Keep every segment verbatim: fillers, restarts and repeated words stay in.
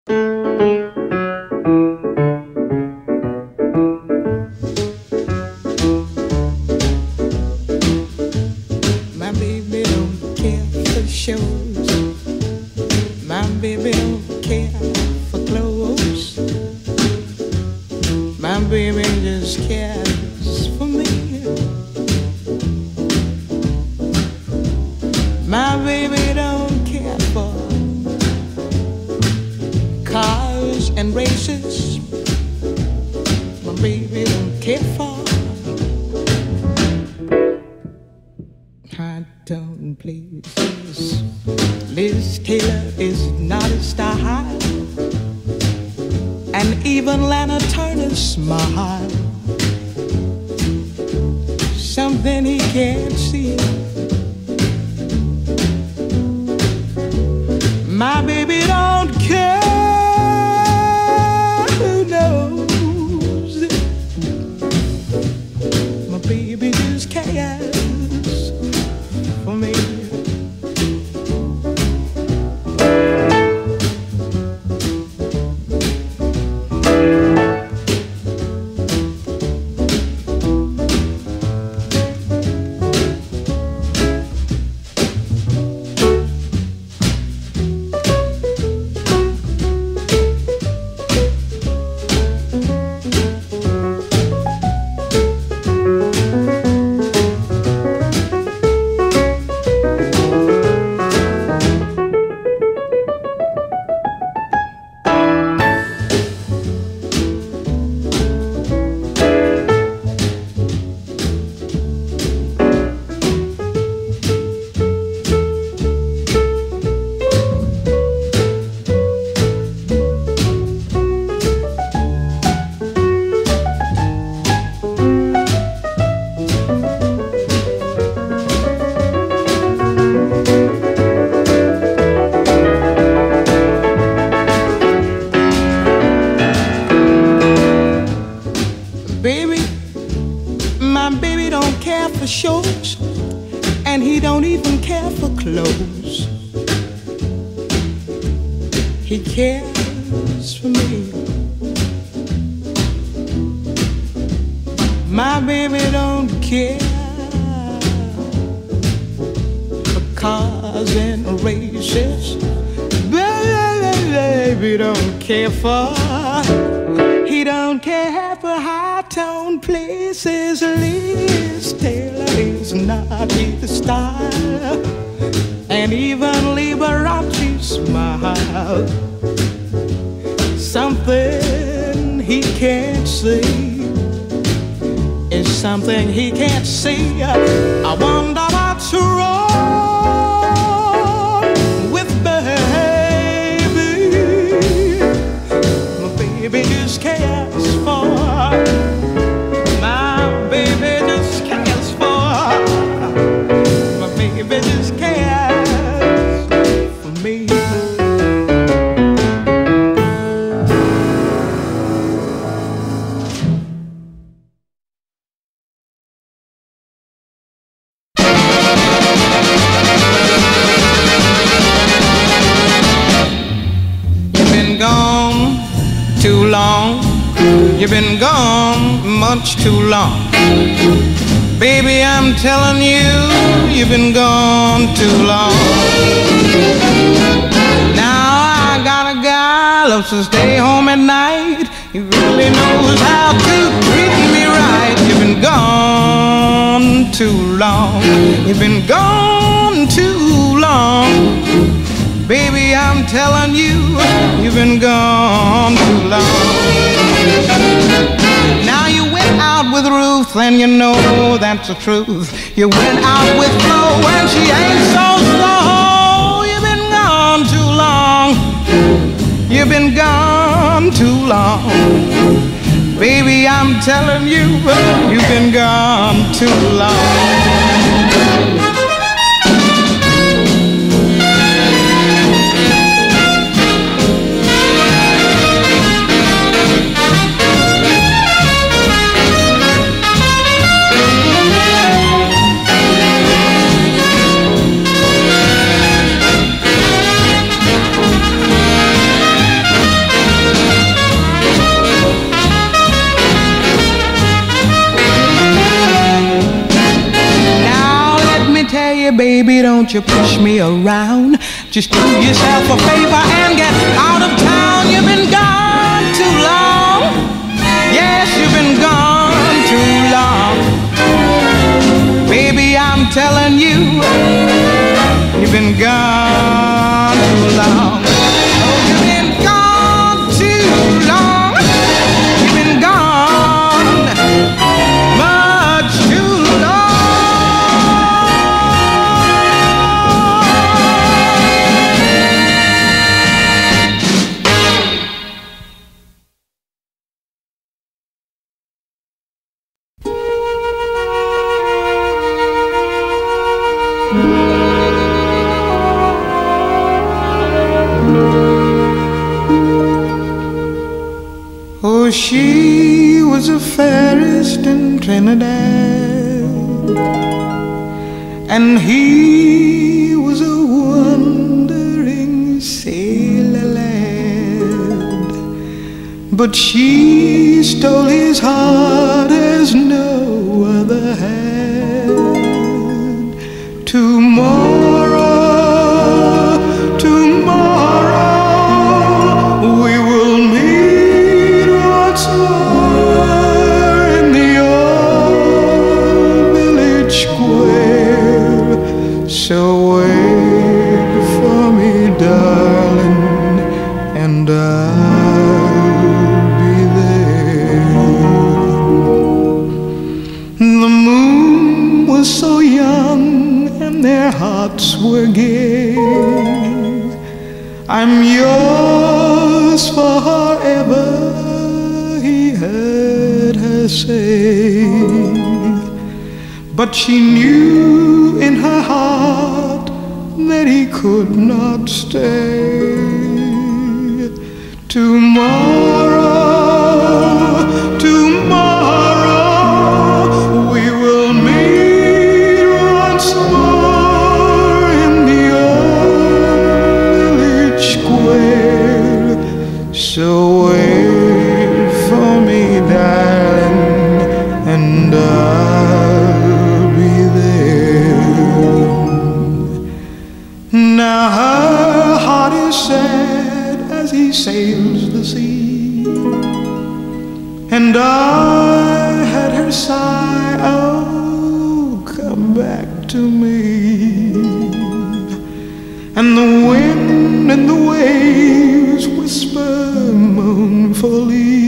My baby don't care for shows. My baby don't care for clothes. My baby just cares for me. My baby don't care for cars and races. My baby don't care for high tone places. Liz Taylor is not a style, and even Lana Turner's smile, something he can't see. My baby don't care who knows. My baby just cares for me. Baby, my baby don't care for shows, and he don't even care for clothes. He cares for me. My baby don't care for cars and races. Baby don't care for, he don't care for high-tone places. Liz Taylor is not his style, and even Liberace smile, something he can't see is something he can't see. I wonder what's wrong with baby. My baby just cares for, my baby just cares for, my baby just cares for me. Too long, you've been gone much too long. Baby, I'm telling you, you've been gone too long. Now I got a guy loves to stay home at night. He really knows how to treat me right. You've been gone too long. You've been gone too long. Baby, I'm telling you, you've been gone too long. Now you went out with Ruth, and you know that's the truth. You went out with Flo, and she ain't so slow. You've been gone too long. You've been gone too long. Baby, I'm telling you, you've been gone too long. Hey, baby, don't you push me around. Just do yourself a favor and get out of town. You've been gone too long. Yes, you've been gone too long. Baby, I'm telling you, you've been gone too long. Oh, you've been gone too long. You've been gone much too long. Oh, she was a fairest in Trinidad, and he was a wandering sailor lad. But she stole his heart as no other had. Tomorrow, tomorrow, we will meet once more in the old village square. So wait for me, darling, and I'll be there. The moon was so young and their hearts were gay. I'm yours forever, he heard her say. But she knew in her heart that he could not stay. Tomorrow, tomorrow, we will meet once more in the old village square. So wait for me, darling, and I'll be there. Now her heart is sad as he sails the sea, and I had her sigh, oh, come back to me. And the wind and the waves whisper mournfully,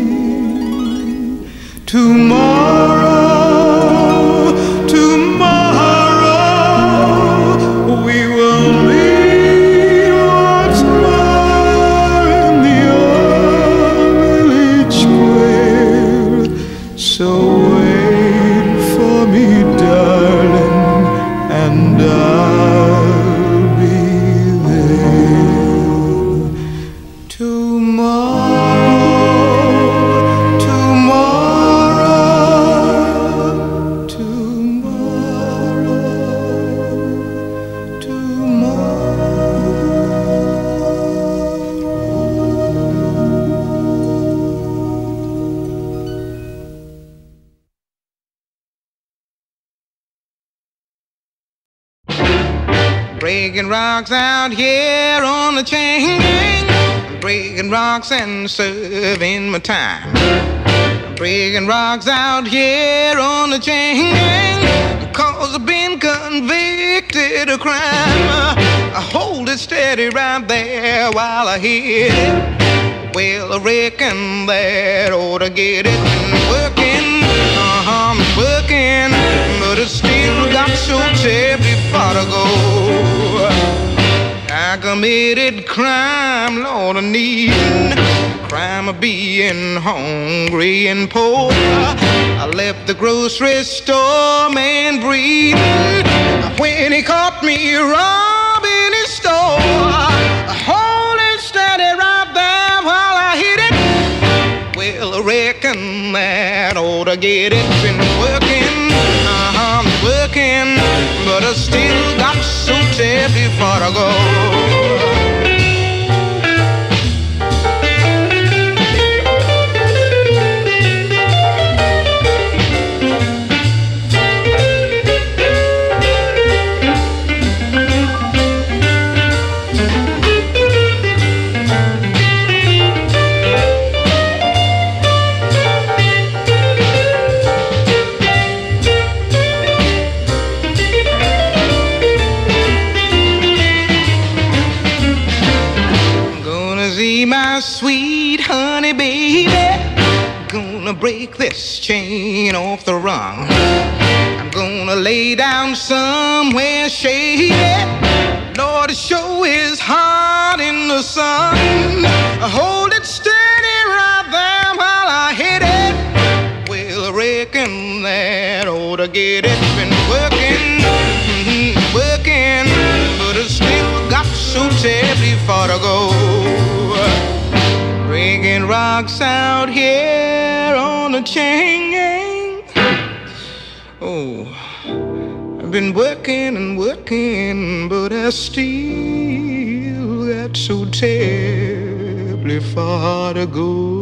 tomorrow, tomorrow, we will meet once more in the old village square. So wait for me, darling, and I'll be there. Tomorrow, tomorrow, tomorrow, Breaking rocks out here on the chain gang, breaking rocks and serving my time. Breaking rocks out here on the chain gang, cause I've been convicted of crime. I hold it steady right there while I hit it. Well, I reckon that ought to get it. Working, uh-huh, I'm working, but I still got so terribly far to go. I committed crime, Lord, I need crime of being hungry and poor. I left the grocery store man breathing when he caught me robbing his store. I hold it steady right there while I hit it. Well, I reckon that ought to get it. Been working, uh-huh, working, but I still got so terribly far to go. See my sweet honey baby, gonna break this chain off the rung. I'm gonna lay down somewhere shady. Lord, the show is hot in the sun. Hold it steady right there while I hit it. Well, I reckon that ought to get it. Been working, mm-hmm, working, but I still got so terribly far to go. Breaking rocks out here on the chain gang. Oh, I've been working and working, but I still got so terribly far to go.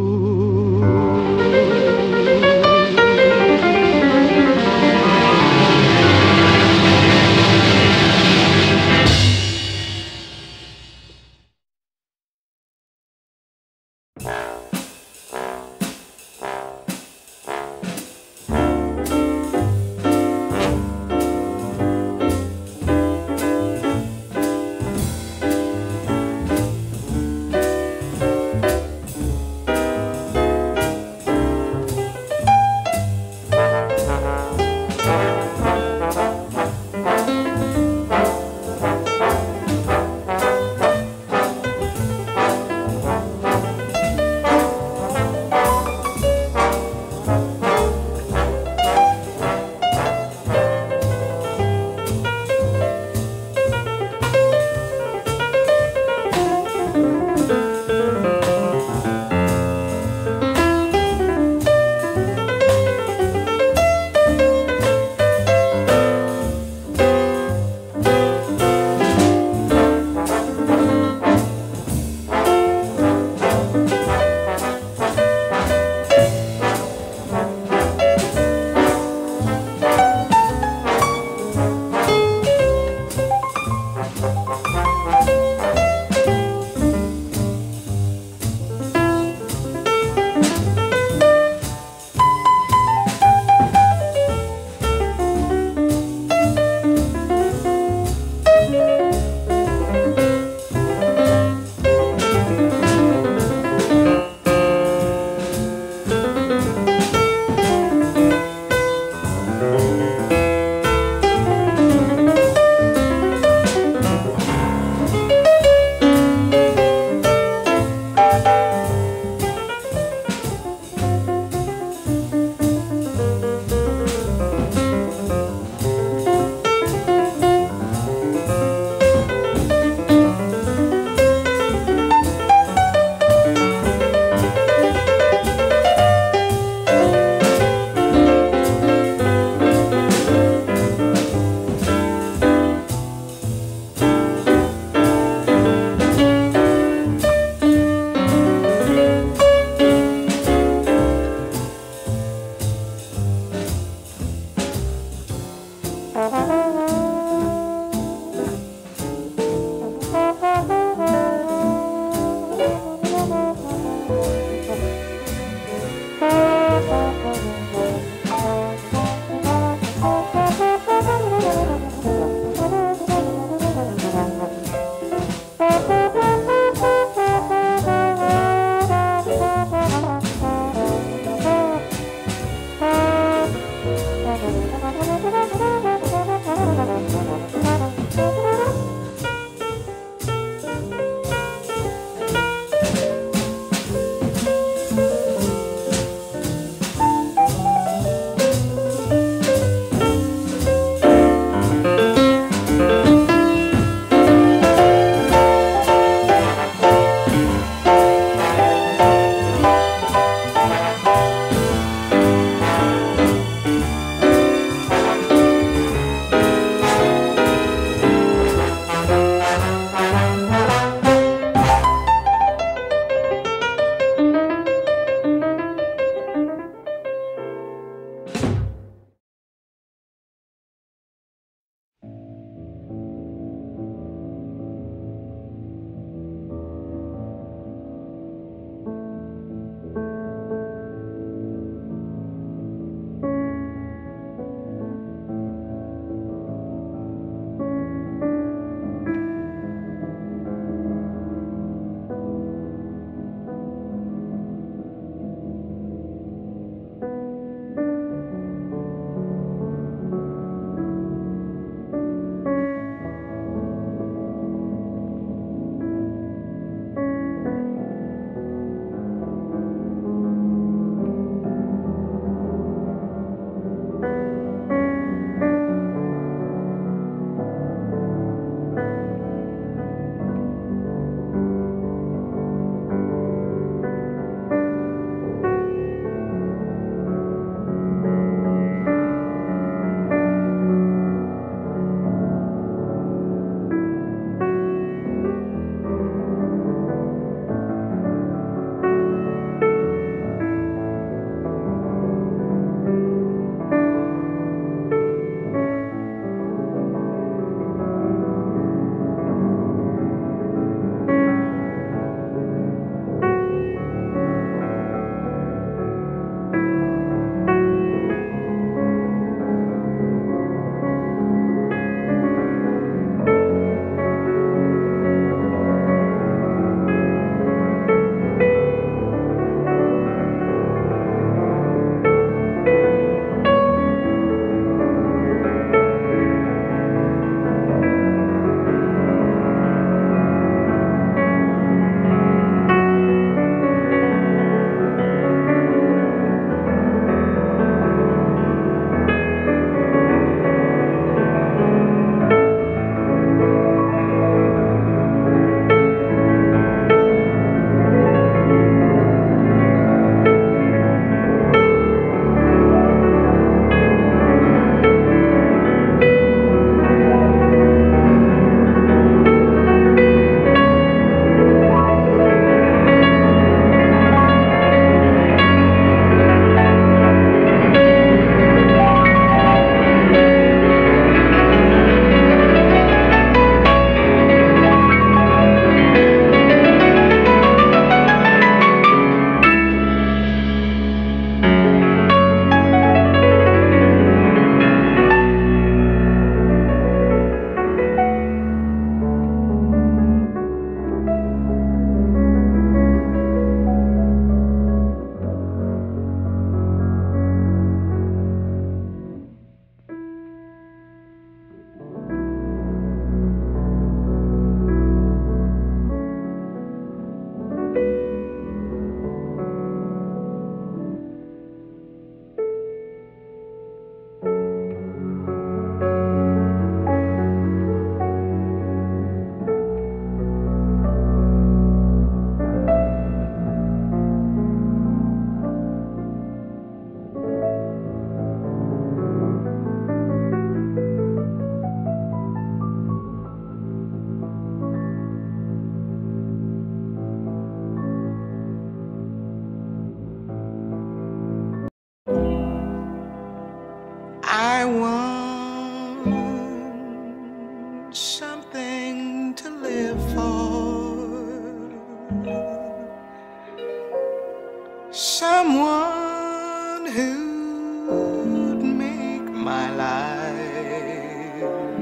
someone who'd make my life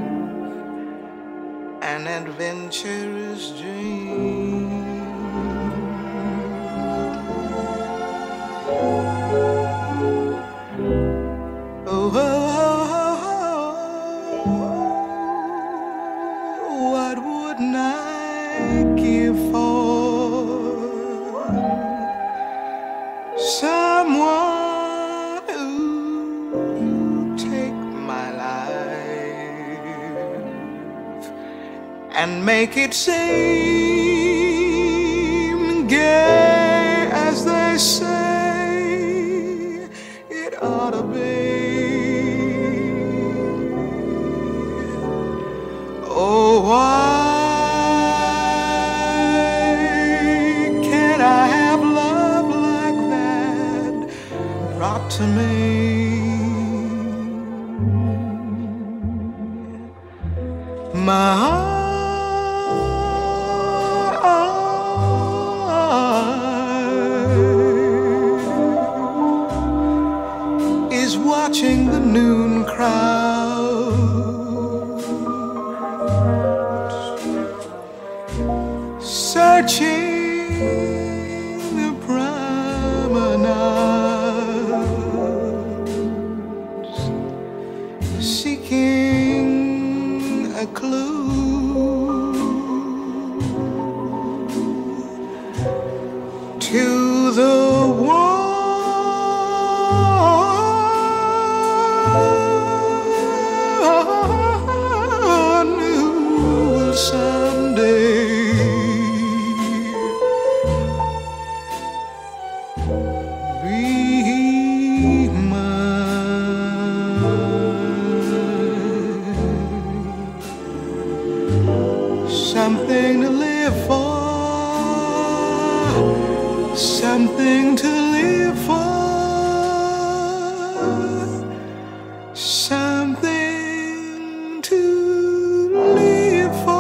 an adventurous dream. Oh, oh, oh, oh, what wouldn't I give for someone who take my life and make it seem gay as they say it ought to be. Oh, why can't I have love like that brought to me? My heart is watching the noon crowd, searching the promenades, seeking a clue to the one who will someday be mine. Something to live for, something to live for, something to live for.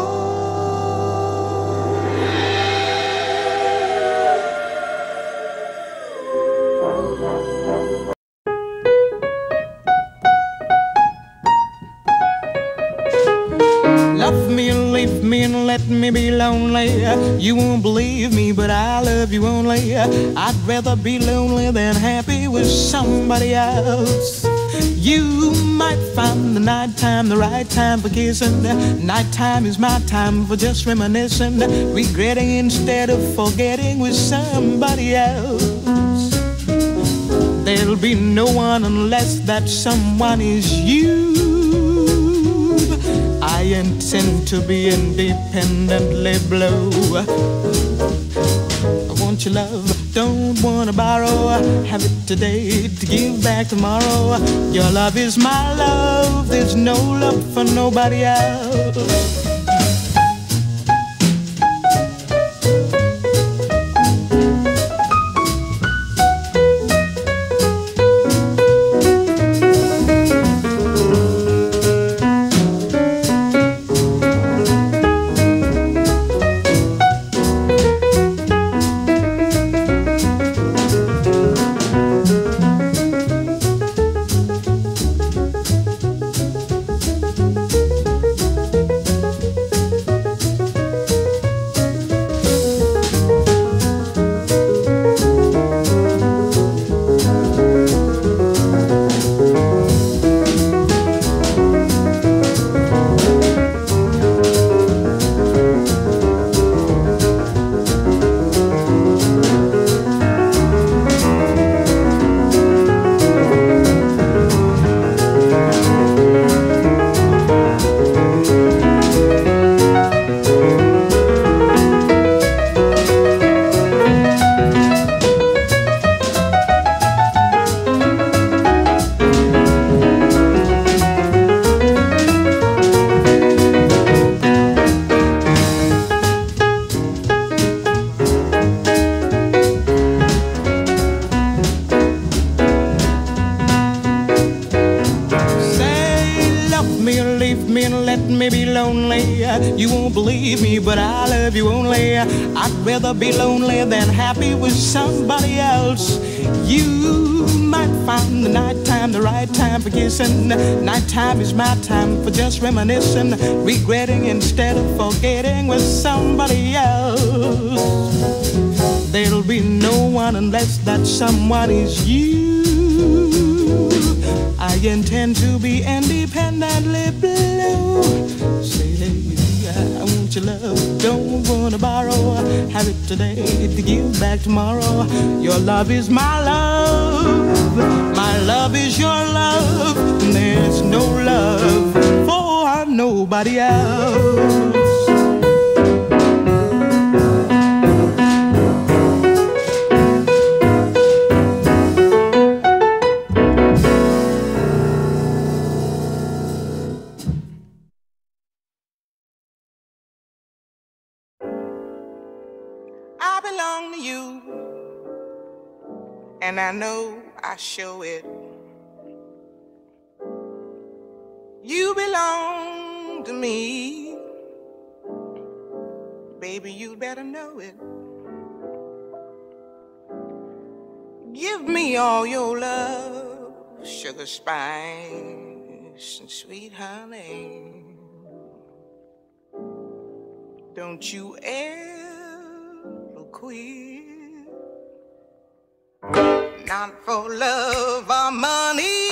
Love me and leave me and let me be lonely. You won't believe me, but I love you only. I'd rather be lonely than happy with somebody else. You might find the nighttime the right time for kissing. Nighttime is my time for just reminiscing, regretting instead of forgetting with somebody else. There'll be no one unless that someone is you. I intend to be independently blue. I want your love, don't wanna borrow. Have it today to give back tomorrow. Your love is my love, there's no love for nobody else. You won't believe me, but I love you only. I'd rather be lonely than happy with somebody else. You might find the nighttime the right time for kissing. Nighttime is my time for just reminiscing, regretting instead of forgetting with somebody else. There'll be no one unless that someone is you. I intend to be independently blue. Say, I want your love, don't wanna borrow. Have it today to give back tomorrow. Your love is my love, my love is your love. There's no love for nobody else. I belong to you, and I know I show it. You belong to me, baby, you better know it. Give me all your love, sugar, spice, and sweet honey. Don't you ever quit, not for love or money.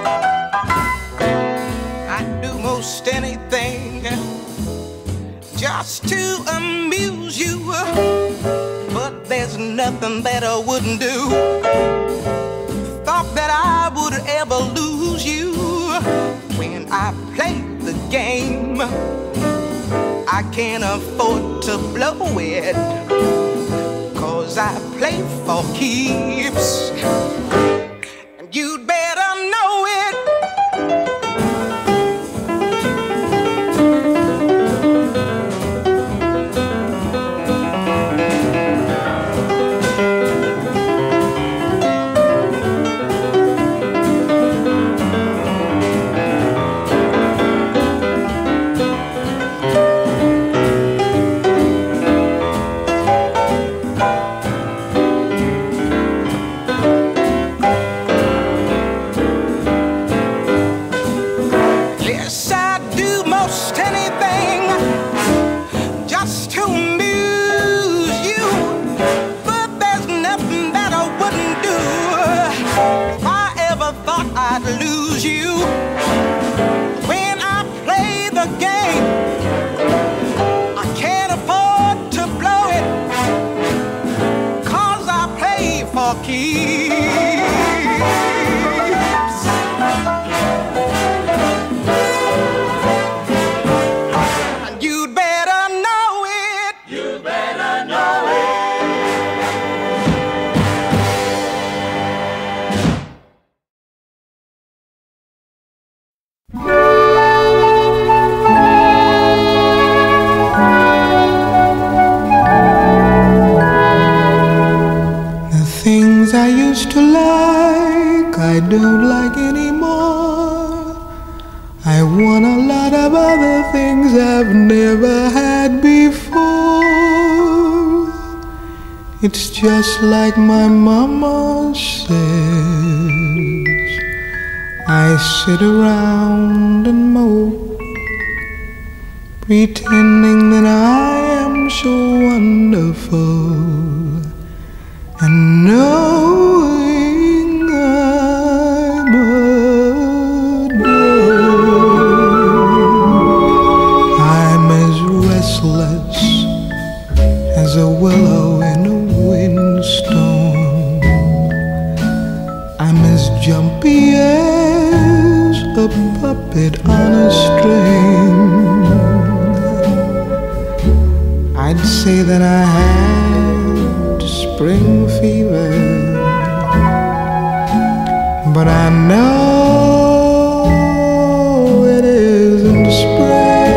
I'd do most anything just to amuse you, but there's nothing that I wouldn't do. Thought that I would ever lose you when I played the game. I can't afford to blow it, 'cause I play for keeps, and you'd better know it. Don't like anymore. I want a lot of other things I've never had before. It's just like my mama says. I sit around and mope, pretending that I am so wonderful, and knowing as a willow in a windstorm. I'm as jumpy as a puppet on a string. I'd say that I had spring fever, but I know it isn't spring.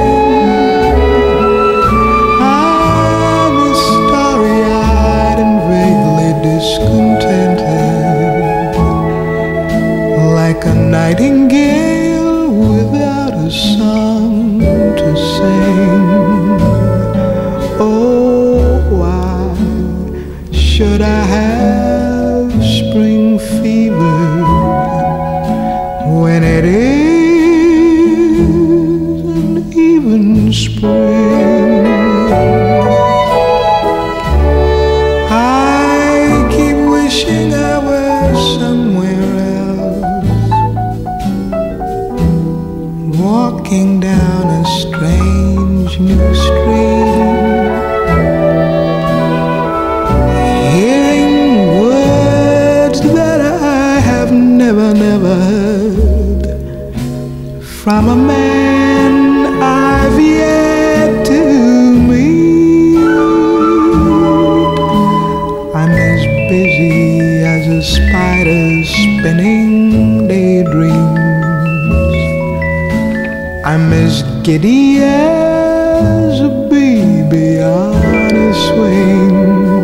Like a nightingale without a song to sing. should I have spring fever when it isn't even spring? I keep wishing I were somewhere else, walking down a strange new street, never, never heard from a man I've yet to meet. I'm as busy as a spider spinning daydreams. I'm as giddy as a baby on a swing.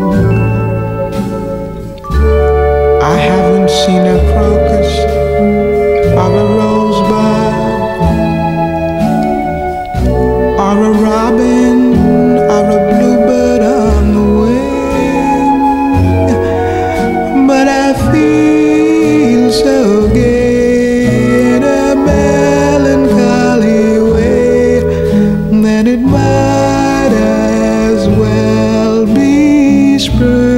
I haven't seen a crocus or a rosebud or a robin or a bluebird on the wing, but I feel so gay in a melancholy way that it might as well be spring.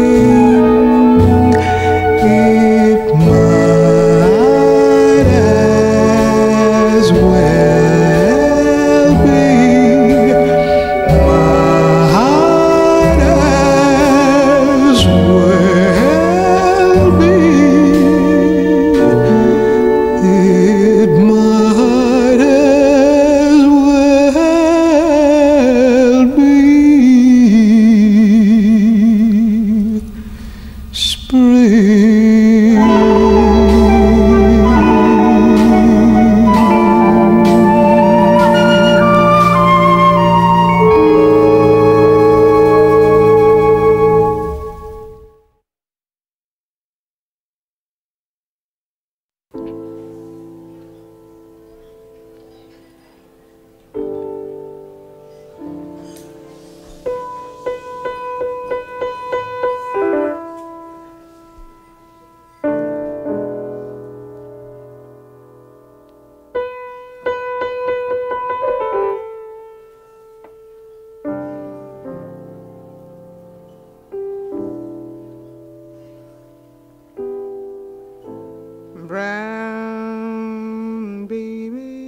Brown baby,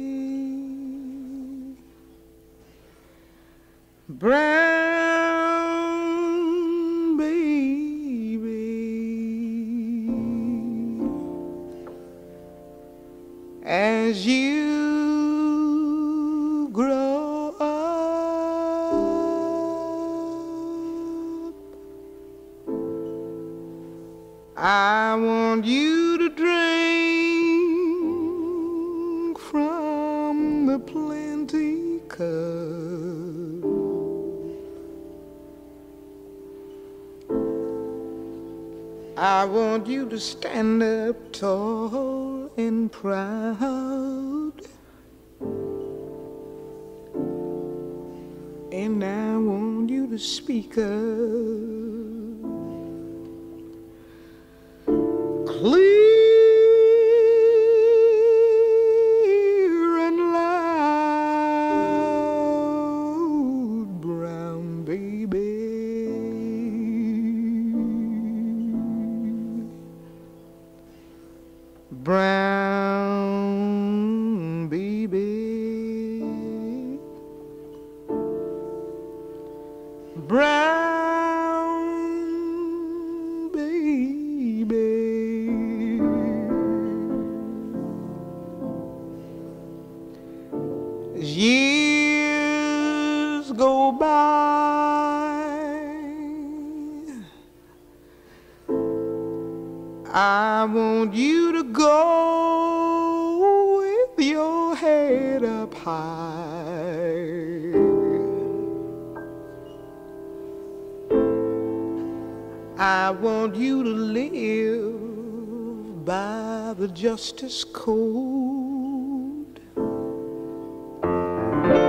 brown baby, as you grow up, I want you to drink from the plenty cup. I want you to stand up tall and proud, and I want you to speak up clear and loud, brown baby. Brown baby, brown baby. As years go by, I want you to go with your head up high. I want you to live by the justice code,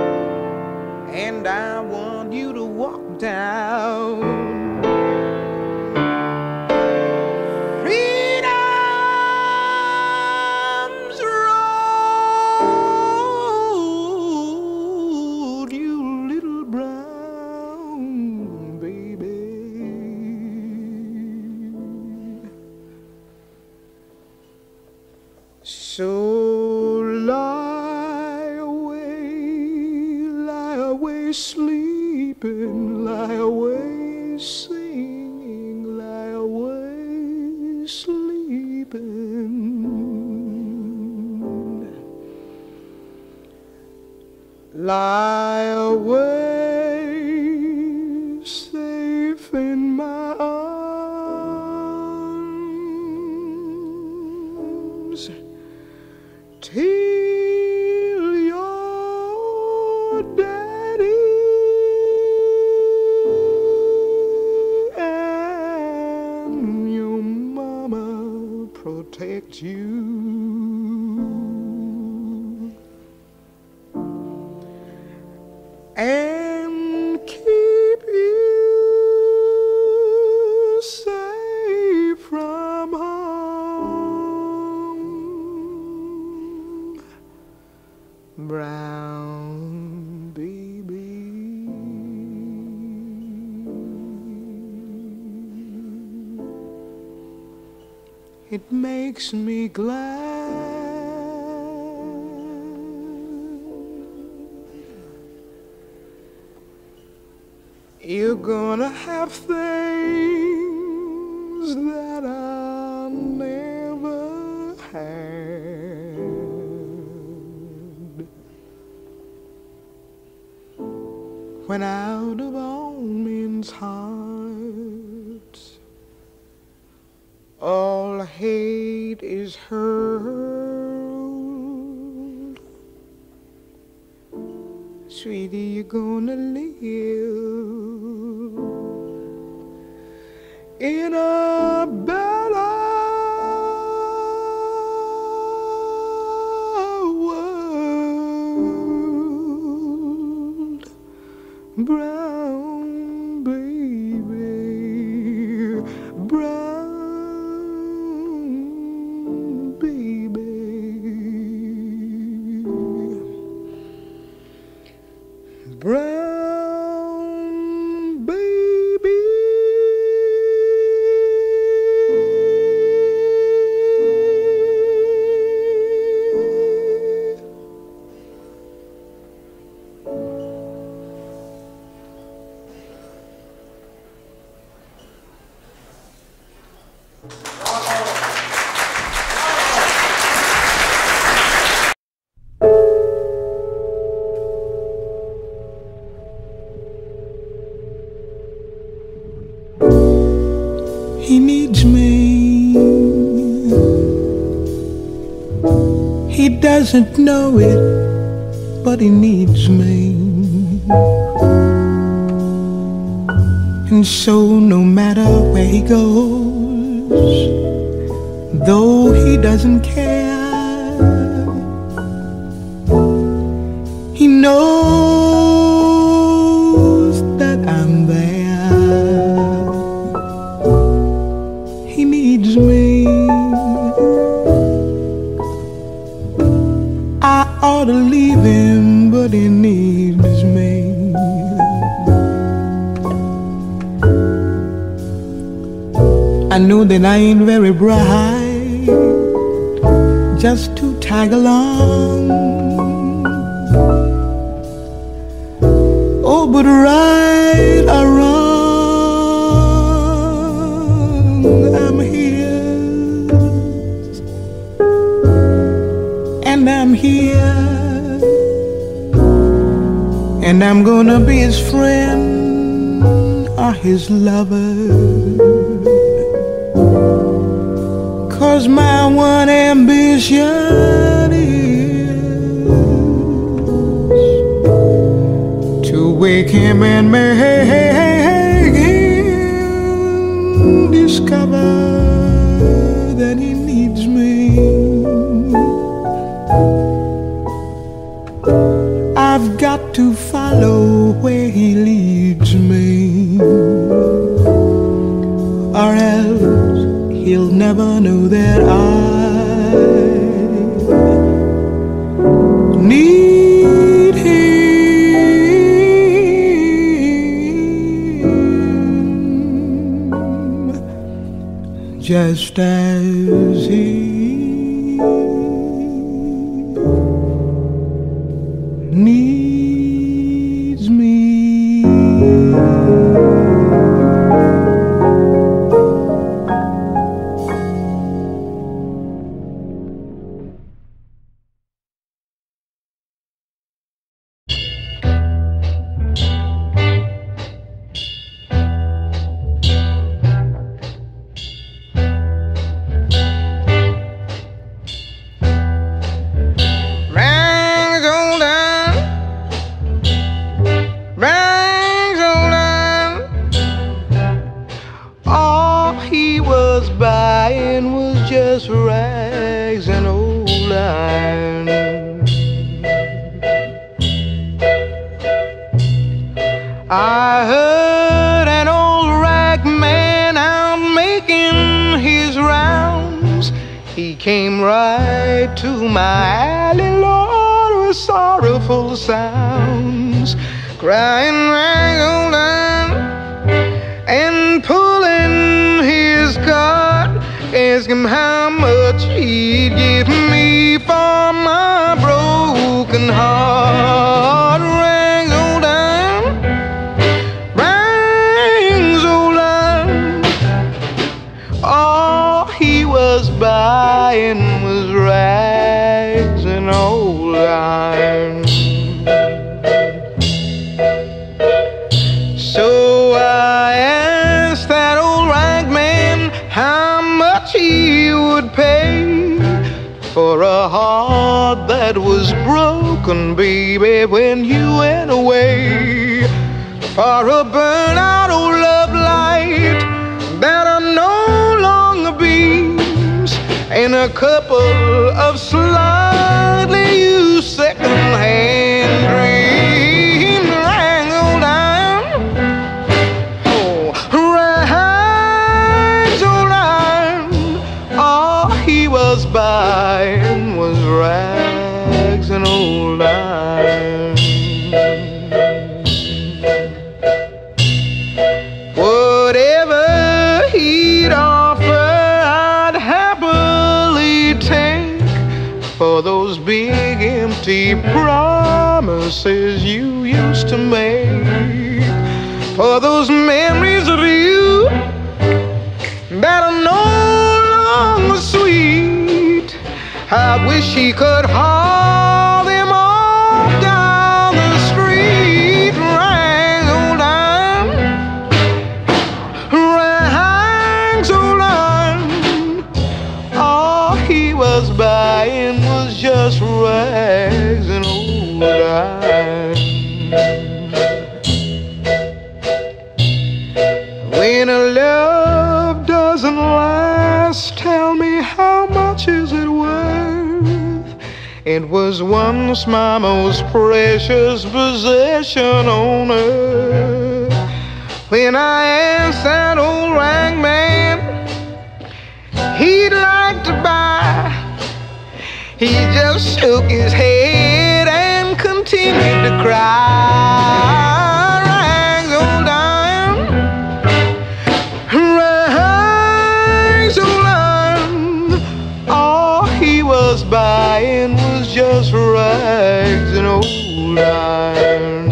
and I want you to walk down So lie away, lie away sleeping, lie away singing, lie away sleeping. Lie away safe in my arms till your daddy and your mama protect you. And keep you safe from harm, brown baby. It makes me glad you're gonna have things that I never had. When out of all men's hearts all hate is hurled, sweetie, you're gonna live in a better world, brown baby, brown baby, brown. He needs me. He doesn't know it, but he needs me. And so no matter where he goes, though he doesn't care, he knows that I'm there. He needs me. I ought to leave him, but he needs me. I know that I ain't very bright, just to tag along. Oh, but right or wrong, I'm here, and I'm here, and I'm gonna be his friend or his lover. 'Cause my one ambition is to wake him and make him discover that he needs me. I've got to follow where he leads me, or else he'll never know that I need him just as he he was buying was just rags and old iron. I heard an old rag man out making his rounds. He came right to my alley, Lord, with sorrowful sounds, crying rag old iron and pulling his card, asked him how much he'd give me for my broken heart. Rags old iron, rags old iron, all he was buying was rags and old iron. So I asked that old rag man how much he would pay for a heart that was broken, baby, when you went away. For a burnt-out old love light that I no longer beams, and a couple of slightly used second-hand dreams. Rags old iron, oh, rags old iron, all he was buying was rags and old iron. Whatever he'd offer, I'd happily take for those big empty promises you used to make, for those memories of you that are no longer sweet. I wish he could haul them all down the street. Rags old iron, rags old iron, all he was buying was just rags and old iron. When a love doesn't last, tell me how much is it worth? It was once my most precious possession on earth. When I asked that old rag man he'd like to buy, he just shook his head and continued to cry. Rags old iron, rags old iron, all he was buying was just rags and old iron.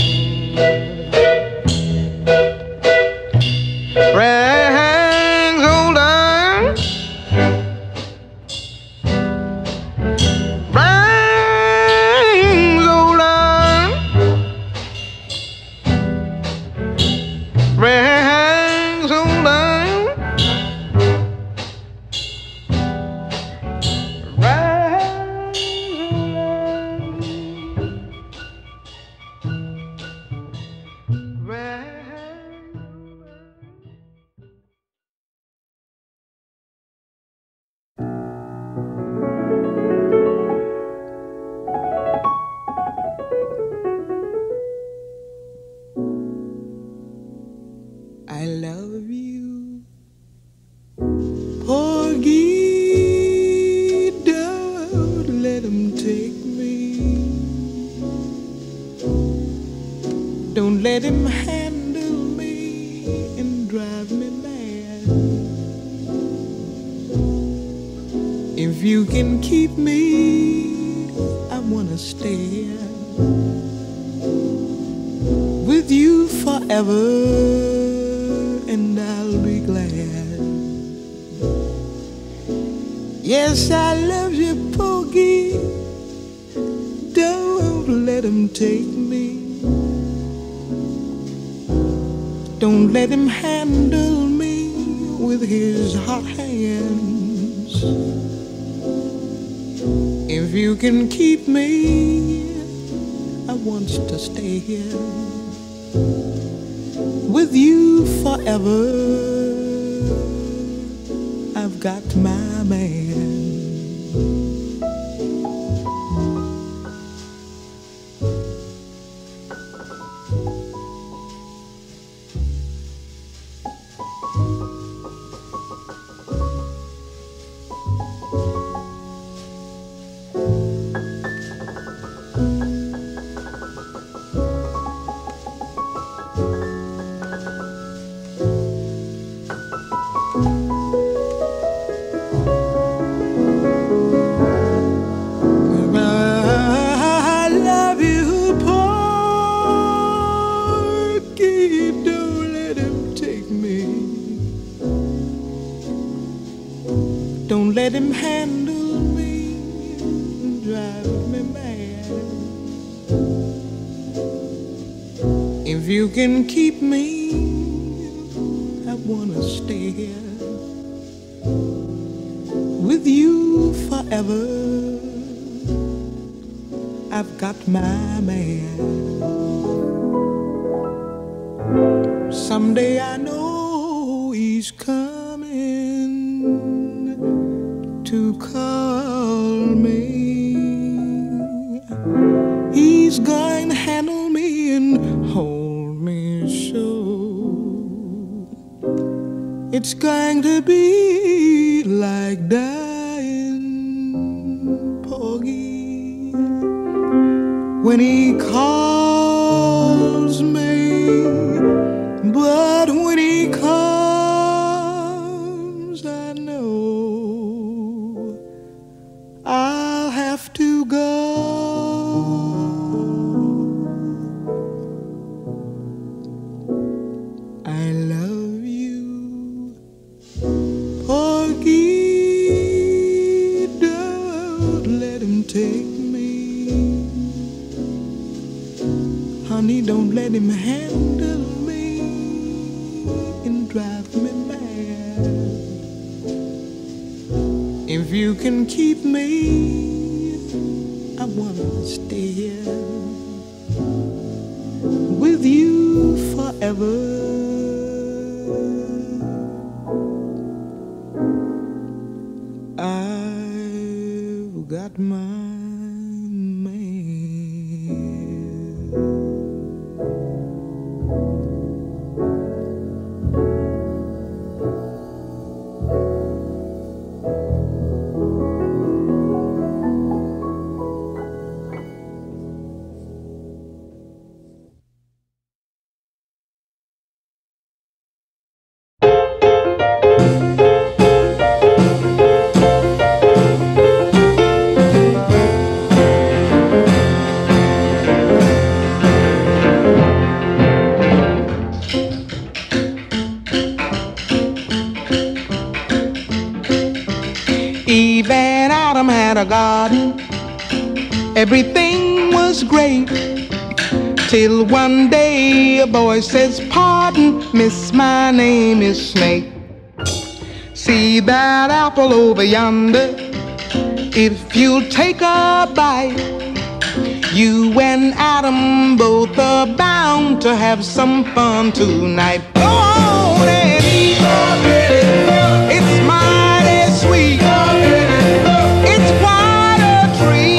Rags old iron, rags old iron, rags old iron, rags old iron. I love you, Porgy, don't let him take me. Don't let him handle me and drive me mad. If you can keep me, I wanna stay with you forever, and I'll be glad. Yes, I love you, Porgy, don't let him take me. Don't let him handle me with his hot hands. If you can keep me, I want to stay here with you forever, got my man. Let him handle me and drive me mad. If you can keep me, I wanna stay here with you forever. I've got my man. Someday I know he's coming to call me. He's going to handle me and hold me so. It's going to be like dying, Porgy, when he calls me. But when he comes, I know I'll have to go. I love you, Porgy, don't let him take me. Honey, don't let him handle me and drive me mad. If you can keep me, I wanna stay here with you forever. I've got my man. Eve and Adam had a garden. Everything was great. Till one day a boy says, "Pardon, miss, my name is Snake. See that apple over yonder? If you'll take a bite, you and Adam both are bound to have some fun tonight. Go on and eat. It's mighty sweet. It's quite a treat.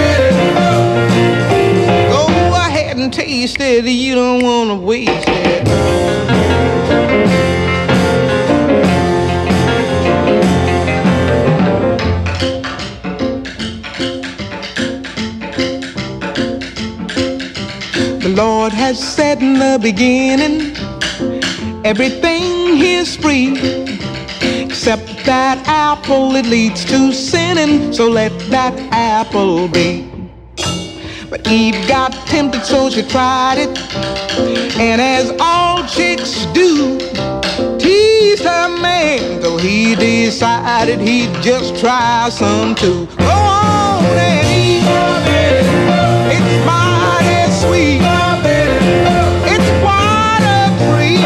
Go ahead and taste it. You don't want to waste it. The Lord has said in the beginning, everything here's free, except that apple, it leads to sinning, so let that apple be. But Eve got tempted, so she tried it, and as all chicks do, teased her man, so he decided he'd just try some too. Go on and eat. It's mighty sweet. It's quite a treat.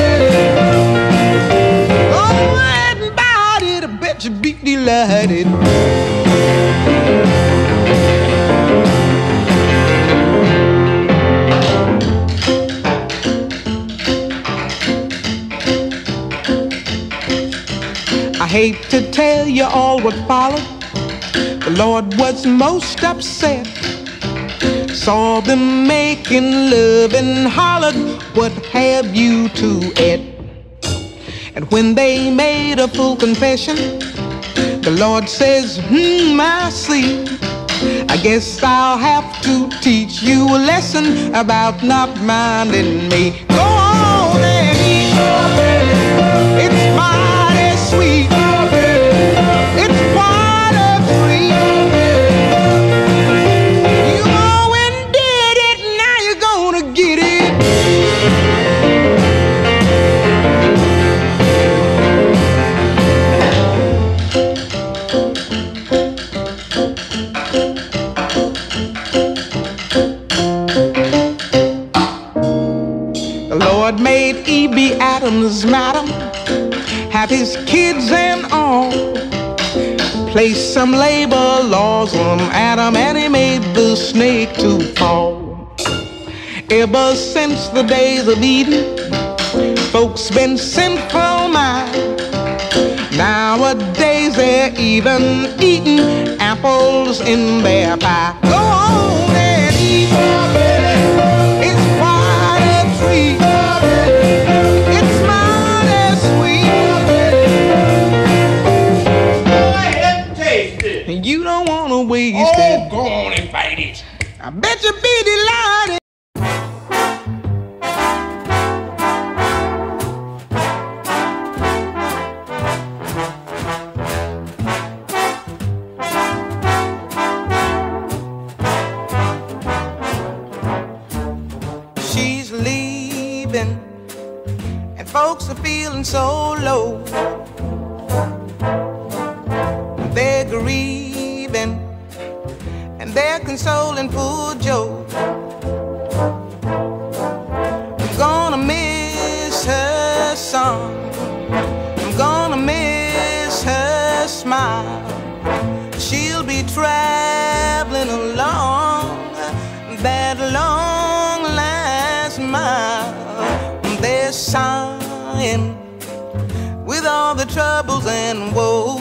Go ahead and bite it, I bet you'd be delighted. I hate to tell you all what followed. The Lord was most upset. Saw them making love and hollered, what have you to it? And when they made a full confession, the Lord says, hmm, I see. I guess I'll have to teach you a lesson about not minding me. Go on and eat, it's mighty sweet. It's quite a treat. You all went and did it, now you're gonna get it. The Lord made E B Adams, madam, have his kids and all. Placed some labor laws on Adam, and he made the snake to fall. Ever since the days of Eden, folks been sinful mind. Nowadays they're even eating apples in their pie. Go on and eat, it's quite a treat. It's mighty sweet. Go ahead and taste it. And you don't want to waste Oh, it. go on and bite it. I bet you be delighted. She's leaving, and folks are feeling so low. They're grieving, and they're consoling poor Joe. I'm gonna miss her song, I'm gonna miss her smile. She'll be traveling along that long last mile. They're sighing with all the troubles and woes.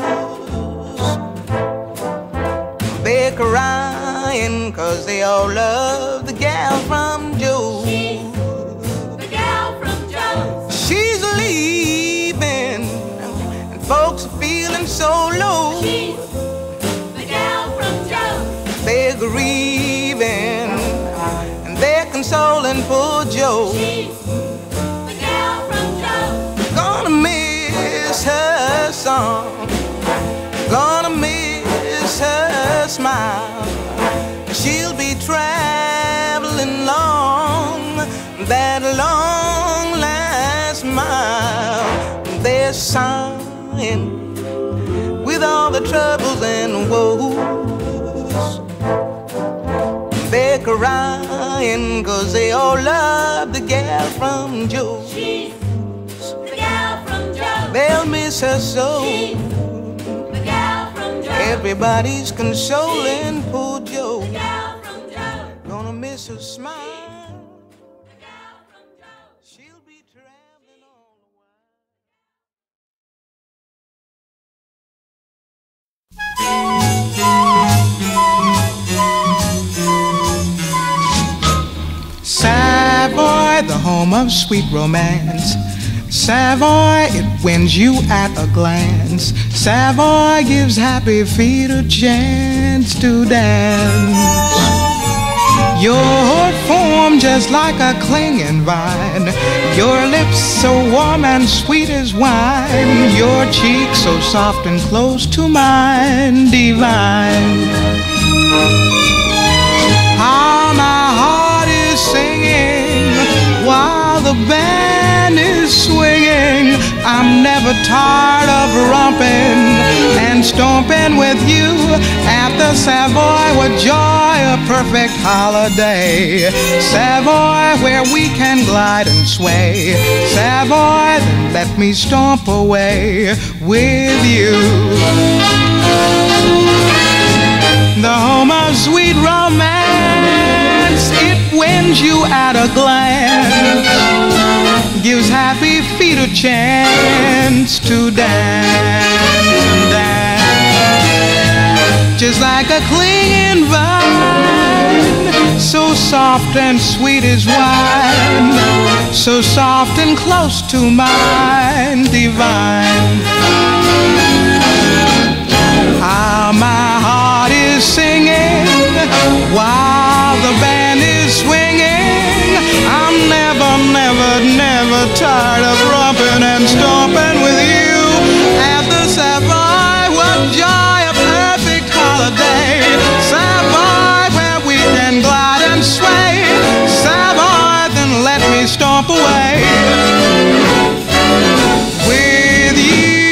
They're crying 'cause they all love the gal from Joe. The gal from Joe. She's leaving, and folks are feeling so low. She's the gal from Joe. They're grieving, and they're consoling poor Joe. She's the gal from Joe. Gonna miss her song, gonna miss her smile. She'll be traveling long that long last mile. They're sighing with all the troubles and woes. They're crying 'cause they all love the gal from Joe. She's the gal from Joe. They'll miss her so. She's the gal from Joe. Everybody's consoling poor The Joe. gal from Joe. Gonna miss her smile. The gal from Joe. She'll be traveling all the while. Savoy, the home of sweet romance. Savoy, it wins you at a glance. Savoy gives happy feet a chance to dance. Your form just like a clinging vine, your lips so warm and sweet as wine, your cheeks so soft and close to mine, divine. How my heart is singing while the band is swinging. I'm never tired of romping and stomping with you at the Savoy with joy, a perfect holiday. Savoy, where we can glide and sway. Savoy, then let me stomp away with you. The home of sweet romance, it wins you at a glance, gives happy feet a chance to dance. is like a clinging vine, so soft and sweet as wine, so soft and close to mine, divine. How my heart is singing while the band is swinging. I'm never, never, never tired of romping and stomping with you at the Savoy. What joy, a perfect holiday. Savoy, where we can glide and sway. Savoy, then let me stomp away with you.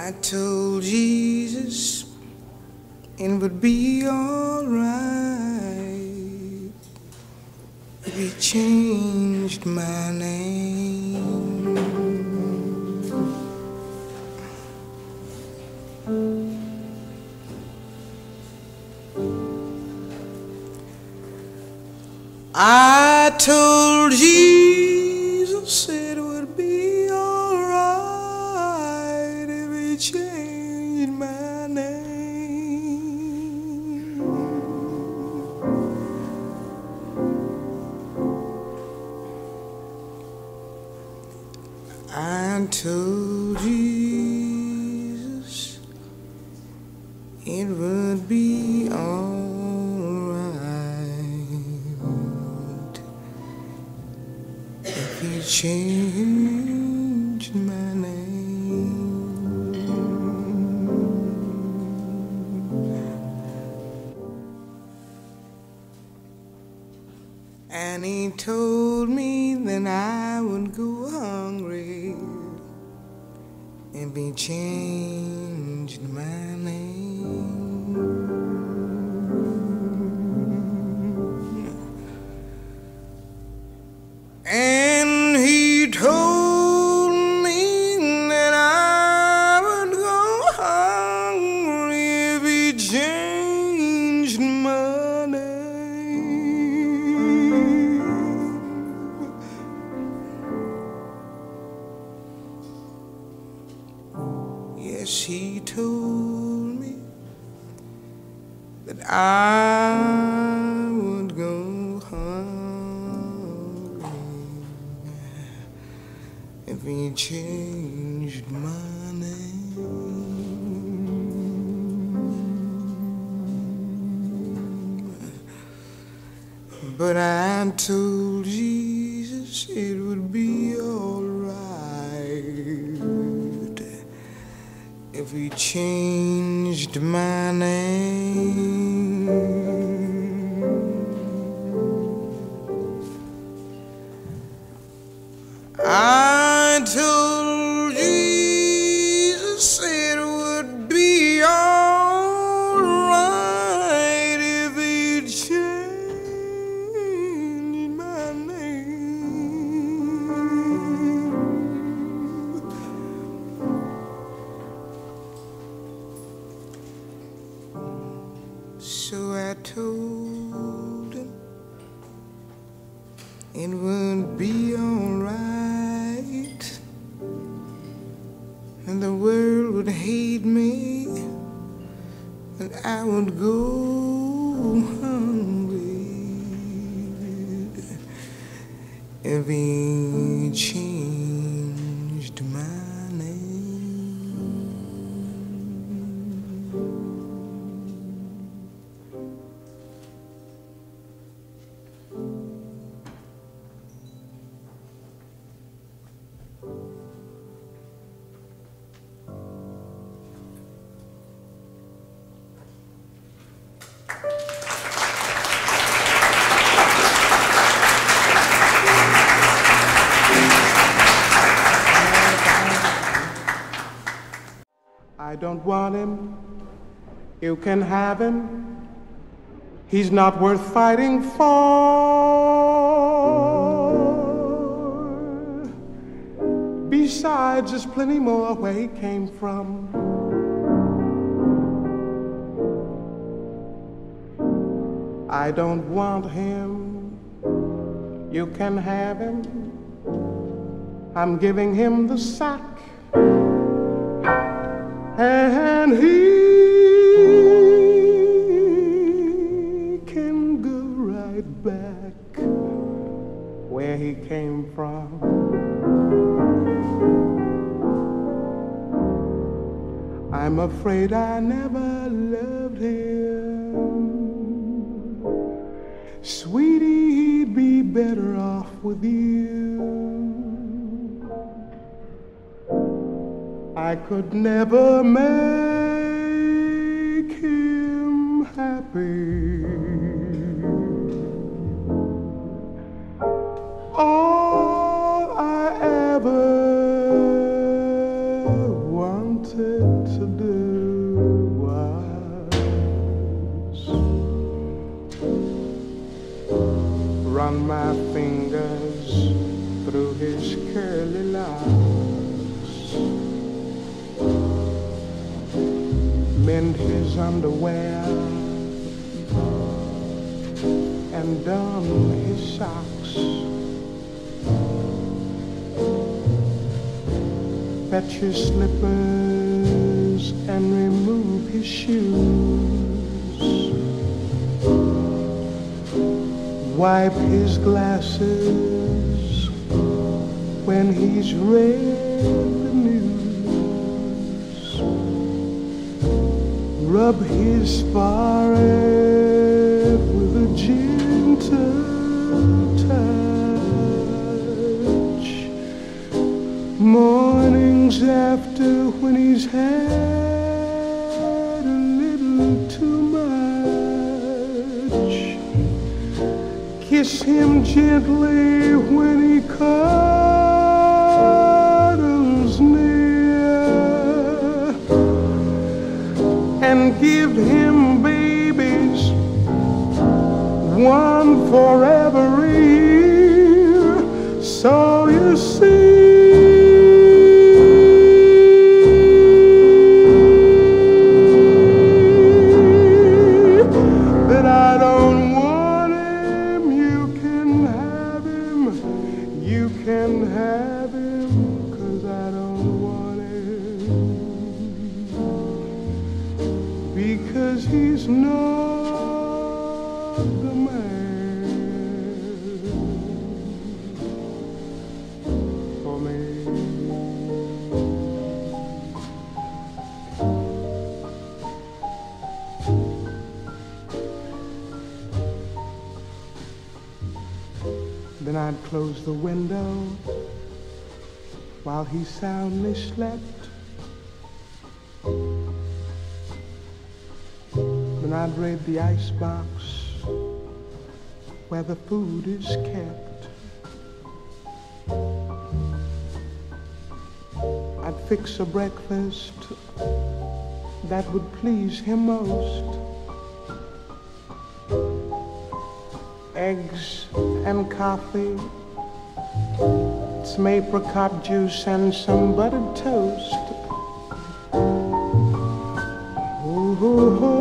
I told Jesus it would be alright if he changed my name. I told Jesus it would be alright if he changed my name. I told Jesus it would be alright if he changed my name. And he told me that I would go hungry if he changed my name. And he told me that I would go hungry if he changed my name. Yes, he told me that I would go hungry if he changed my name. But I told Jesus it would be alright if he changed my name. I told Jesus it would be alright if he changed my name. So I told him it would be alright, and the world would hate me, and I would go hungry if he changed my name. I don't want him, you can have him, he's not worth fighting for. Besides, there's plenty more where he came from. I don't want him, you can have him, I'm giving him the sack. And he can go right back where he came from. I'm afraid I never loved him. Sweetie, he'd be better off with you. I could never make him happy. All I ever wanted run my fingers through his curly locks, mend his underwear and don his socks, fetch his slippers and remove his shoes, wipe his glasses when he's read the news, rub his forehead with a gentle touch, mornings after when he's had a little too much, kiss him gently when he cuddles near, and give him babies, one for every year. So you see that I don't want him. You can have him, you can have him, 'cause I don't want him, because he's not the man for me. Then I'd close the window while he soundly slept. Then I'd raid the icebox where the food is kept. I'd fix a breakfast that would please him most. Eggs and coffee, some apricot juice and some buttered toast. Ooh, ooh, ooh.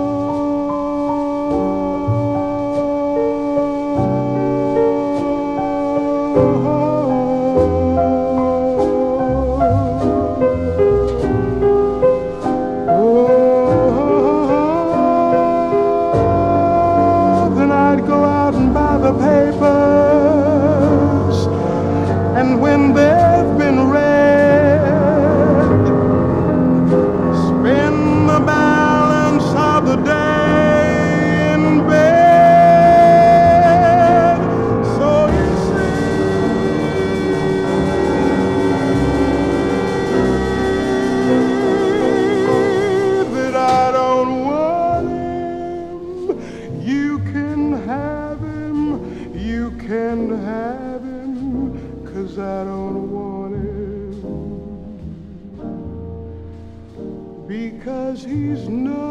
Because he's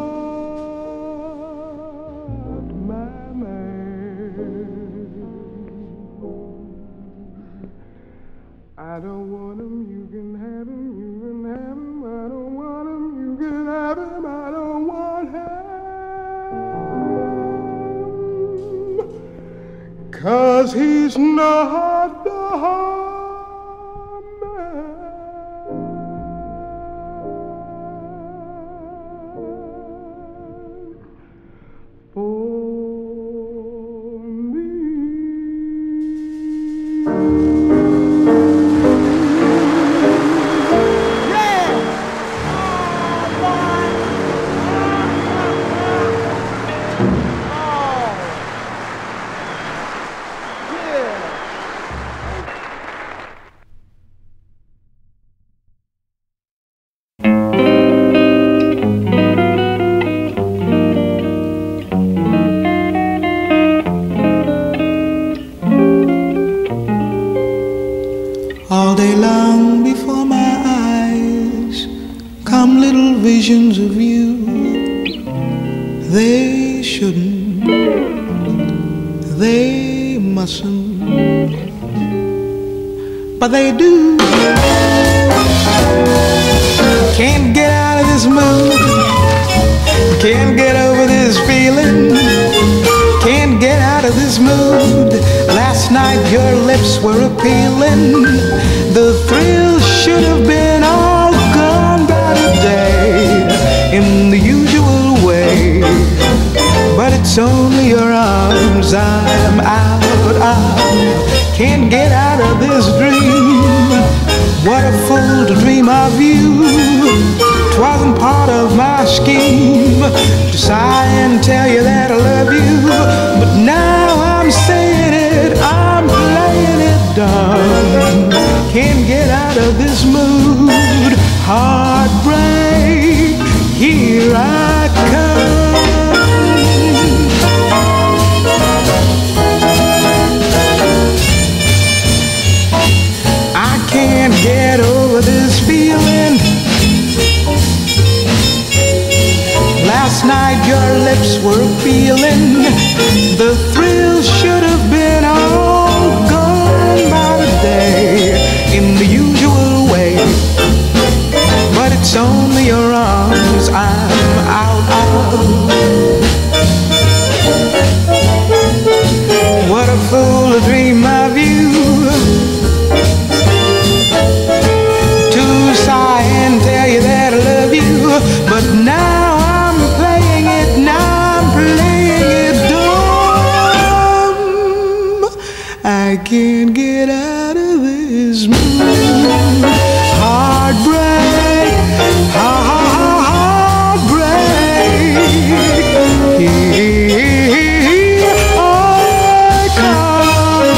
not my man. I don't want him, you can have him, you can have him. I don't want him, you can have him. I don't want him, 'cause he's not the man. All day long before my eyes come little visions of you. They shouldn't, they mustn't, but they do. Can't get out of this mood, can't get over this feeling, can't get out of this mood. Last night your lips were appealing, the thrill should have been all gone by today in the usual way. But it's only your arms I'm out of, can't get out of this dream. What a fool to dream of you, 'twasn't part of my scheme to sigh and tell you that I love you. But now I'm saying it, I'm playing it dumb, can't get out of this mood. Heartbreak, here I come. I can't get over this feeling. Last night your lips were appealing, the thrill should have been all gone by today in the usual way. But it's only your arms I'm out of. What a fool to dream of you, to sigh and tell you that I love you. But now I'm playing it, now I'm playing it dumb. I can't get out of this mood. Heartbreak, heartbreak, here I come.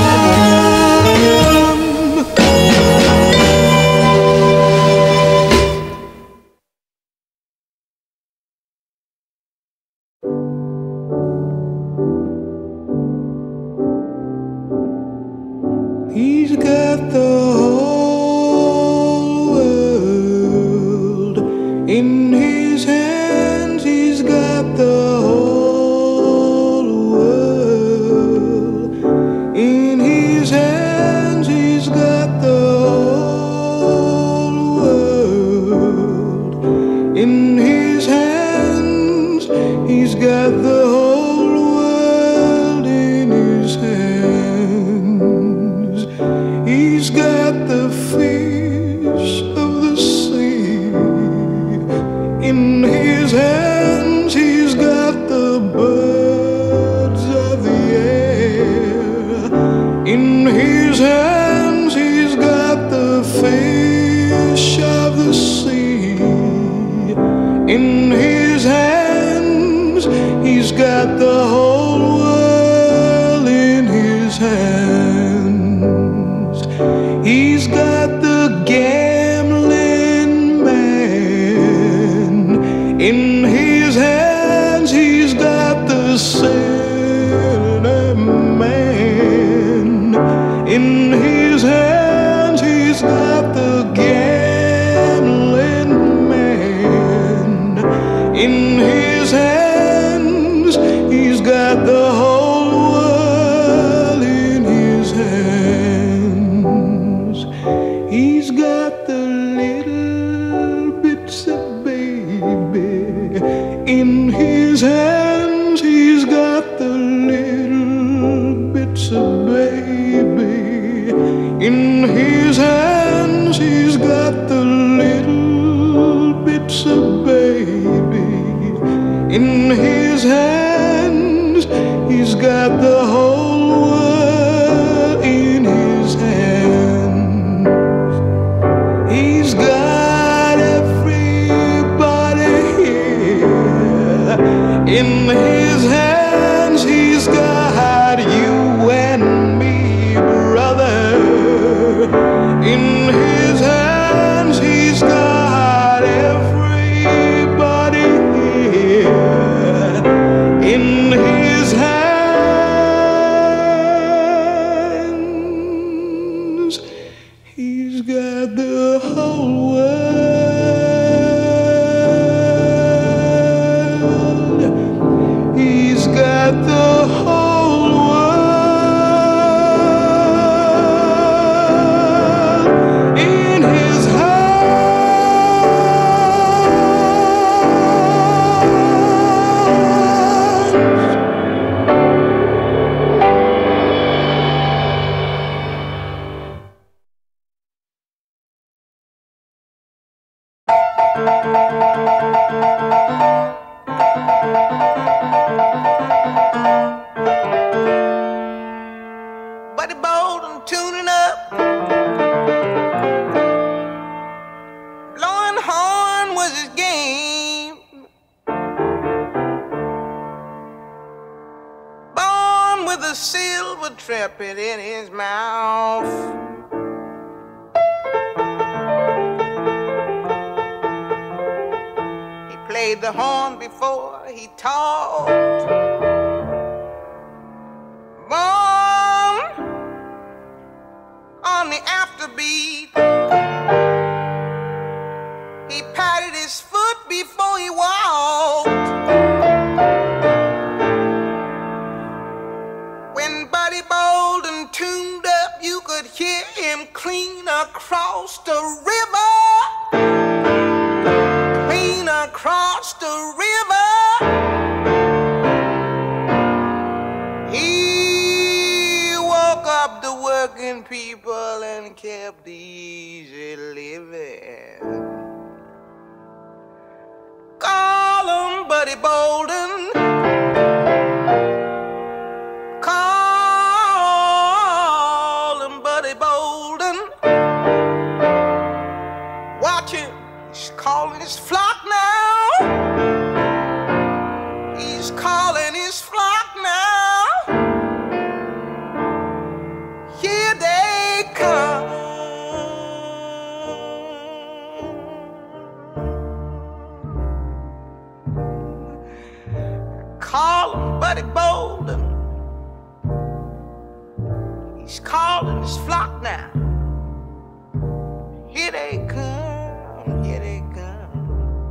He's got the whole world in his hands. He's got the whole world in his hands. He's got the whole world in his hands. He's got the whole world in his hands. He's got the fish of the sea in his hands. He's got the birds of the air in his hands. He's got the fish of the sea in his hands. He's got the whole world in his hands. He's got the gambling man in his hands. He's got the sinner man in his hands. He's got the gambling man in his hands. He's got the whole world in his hands. He's got the little bits of baby in his hands. He's got the little bits of baby in his hands. He's got the little bits of baby in his hands. He's got the whole world in his hands. He's got everybody here in his hands. He's got you and me, brother, in his hands. He's got everybody here in his hands. He's got the whole world. He's got the whole world. with a silver trumpet in his mouth. He played the horn before he talked. Born on the afterbeat, he patted his foot before he walked. When Buddy Bolden tuned up, you could hear him clean across the river. Clean across the river. He woke up the working people and kept easy living. Call him Buddy Bolden. Call him Buddy Bolden. Watch him, he's calling his flock now. He's calling his flock now. Here they come. Call him Buddy Bolden. He's calling his flock now. Here they come, here they come.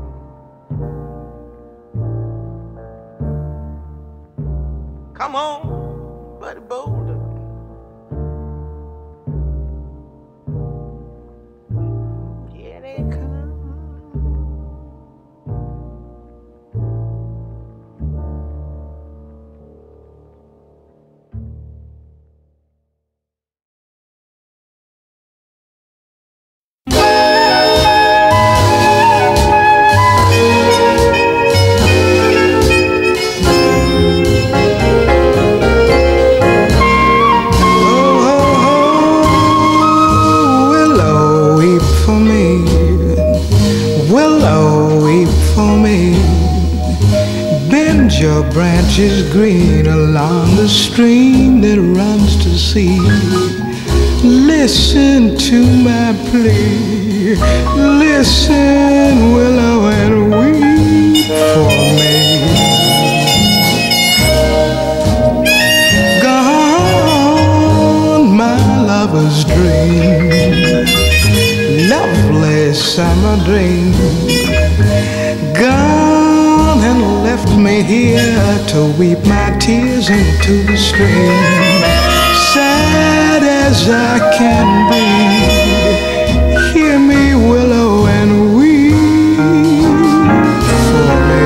Come on, Buddy Bolden. Here they come. Your branches green along the stream that runs to sea. Listen to my plea. Listen, willow, and weep for me. Gone, my lover's dream. Lovely summer dream. Gone and left me here to weep my tears into the stream. Sad as I can be, hear me, willow, and weep for me.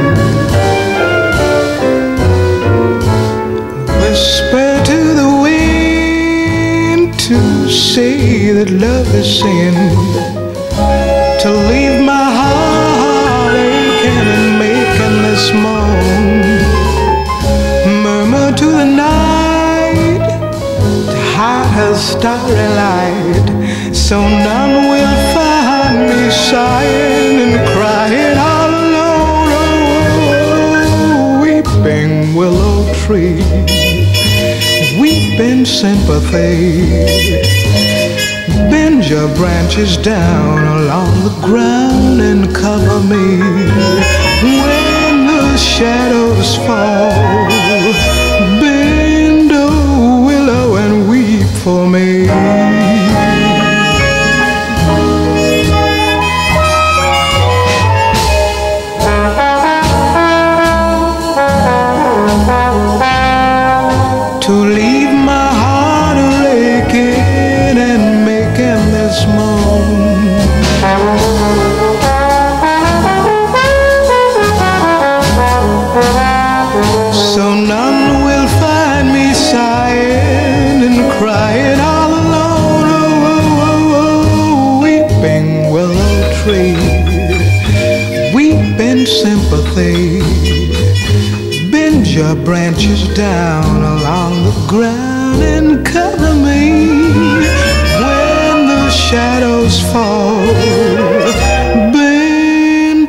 Whisper to the wind to say that love is sin, to leave my heart aching and making this moan. Murmur to the night to hide her starry light, so none will find me sighing and crying all alone. Oh, weeping willow tree, weep in sympathy. Bend your branches down along the ground and cover me when the shadows fall. Bend, oh willow, and weep for me. To leave my heart aching and making this moan. So none will find me sighing and crying all alone. Oh, oh, oh, oh, weeping willow tree, weep in sympathy. Bend your branches down along the ground and cover me when the shadows fall. Bend,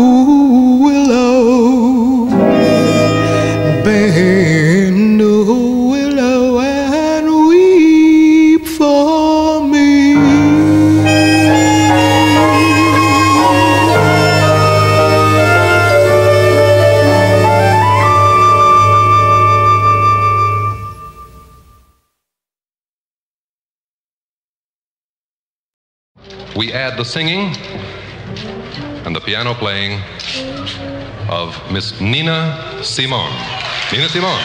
oh willow, bend, oh we add the singing and the piano playing of Miss Nina Simone. Nina Simone.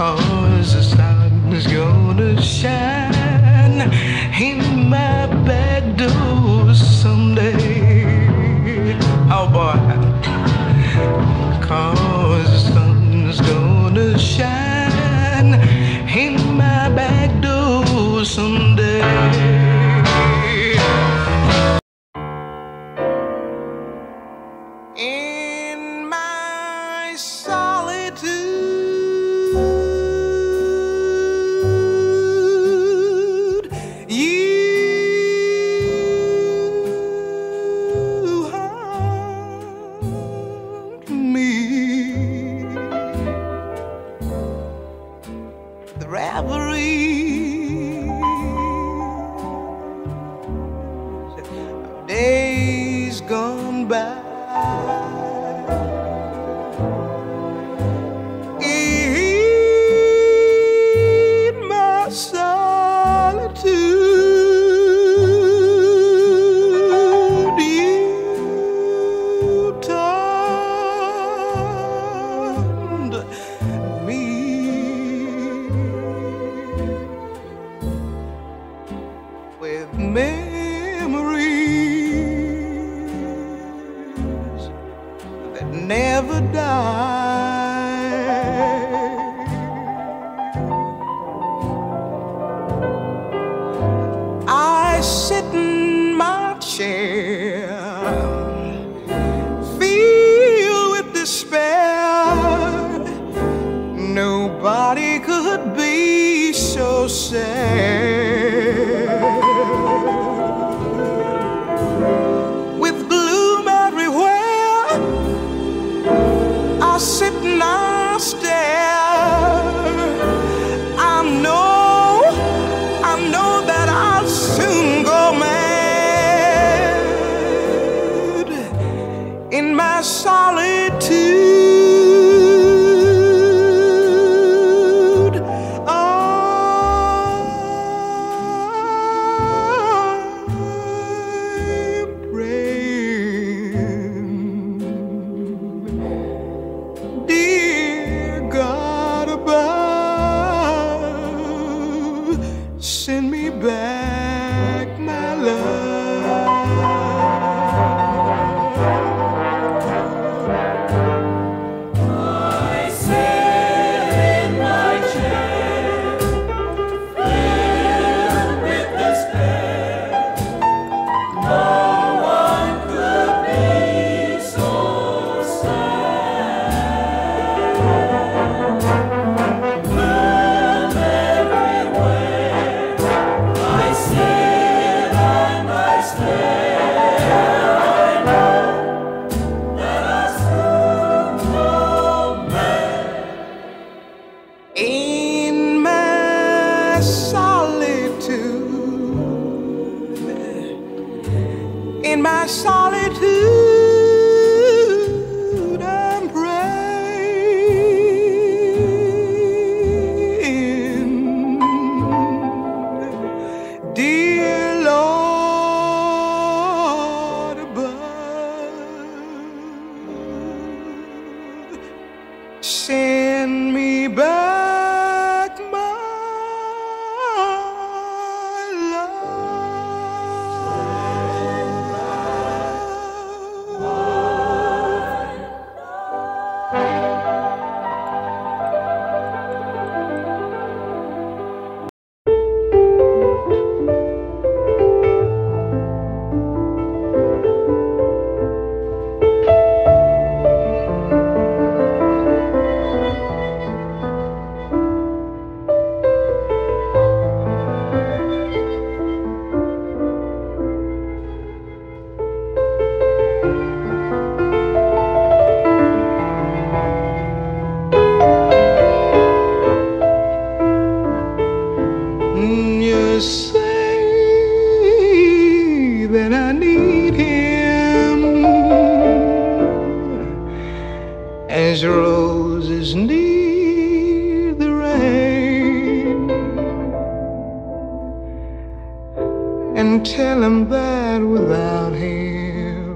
'cause the sun's gonna shine in my back door someday. Oh boy, 'cause the sun's gonna shine in my back door someday. In my solitude, you haunt me. The reveries of days gone by. In my solitude, you taunt me. With memories that never die. I sit in my chair, filled with despair. Nobody could be so sad. With gloom everywhere, I sit and I stare. I know, I know that I'll soon go mad in my solitude. I'm praying, dear God above, send me back my love. I sit in my chair, filled with despair. No one could be so sad. Gloom everywhere, I sit and I stare. I know that I'll soon go mad. In my solitude, in my solitude, I'm praying, dear Lord above, send me back my You say that I need him as roses need the rain, and tell him that without him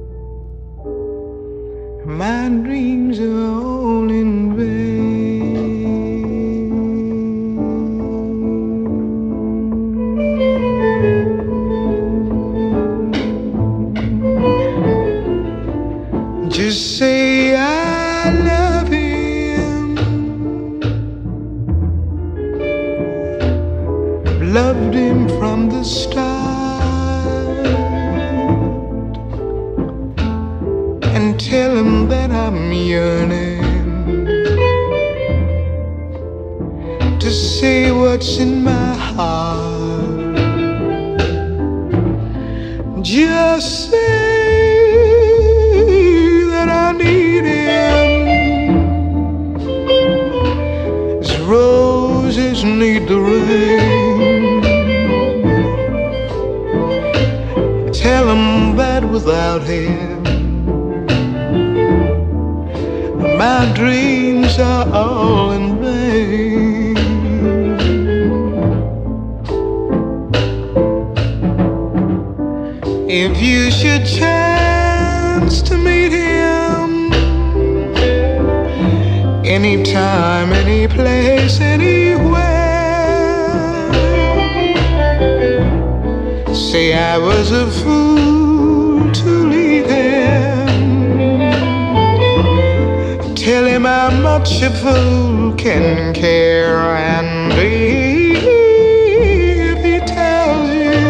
my dreams are all in vain. say what's in my heart. Just say that I need him. As roses need the rain. Tell him that without him my dreams are all in vain. If you should chance to meet him, anytime, any place, anywhere, say I was a fool to leave him. Tell him how much a fool can care, and if he tells you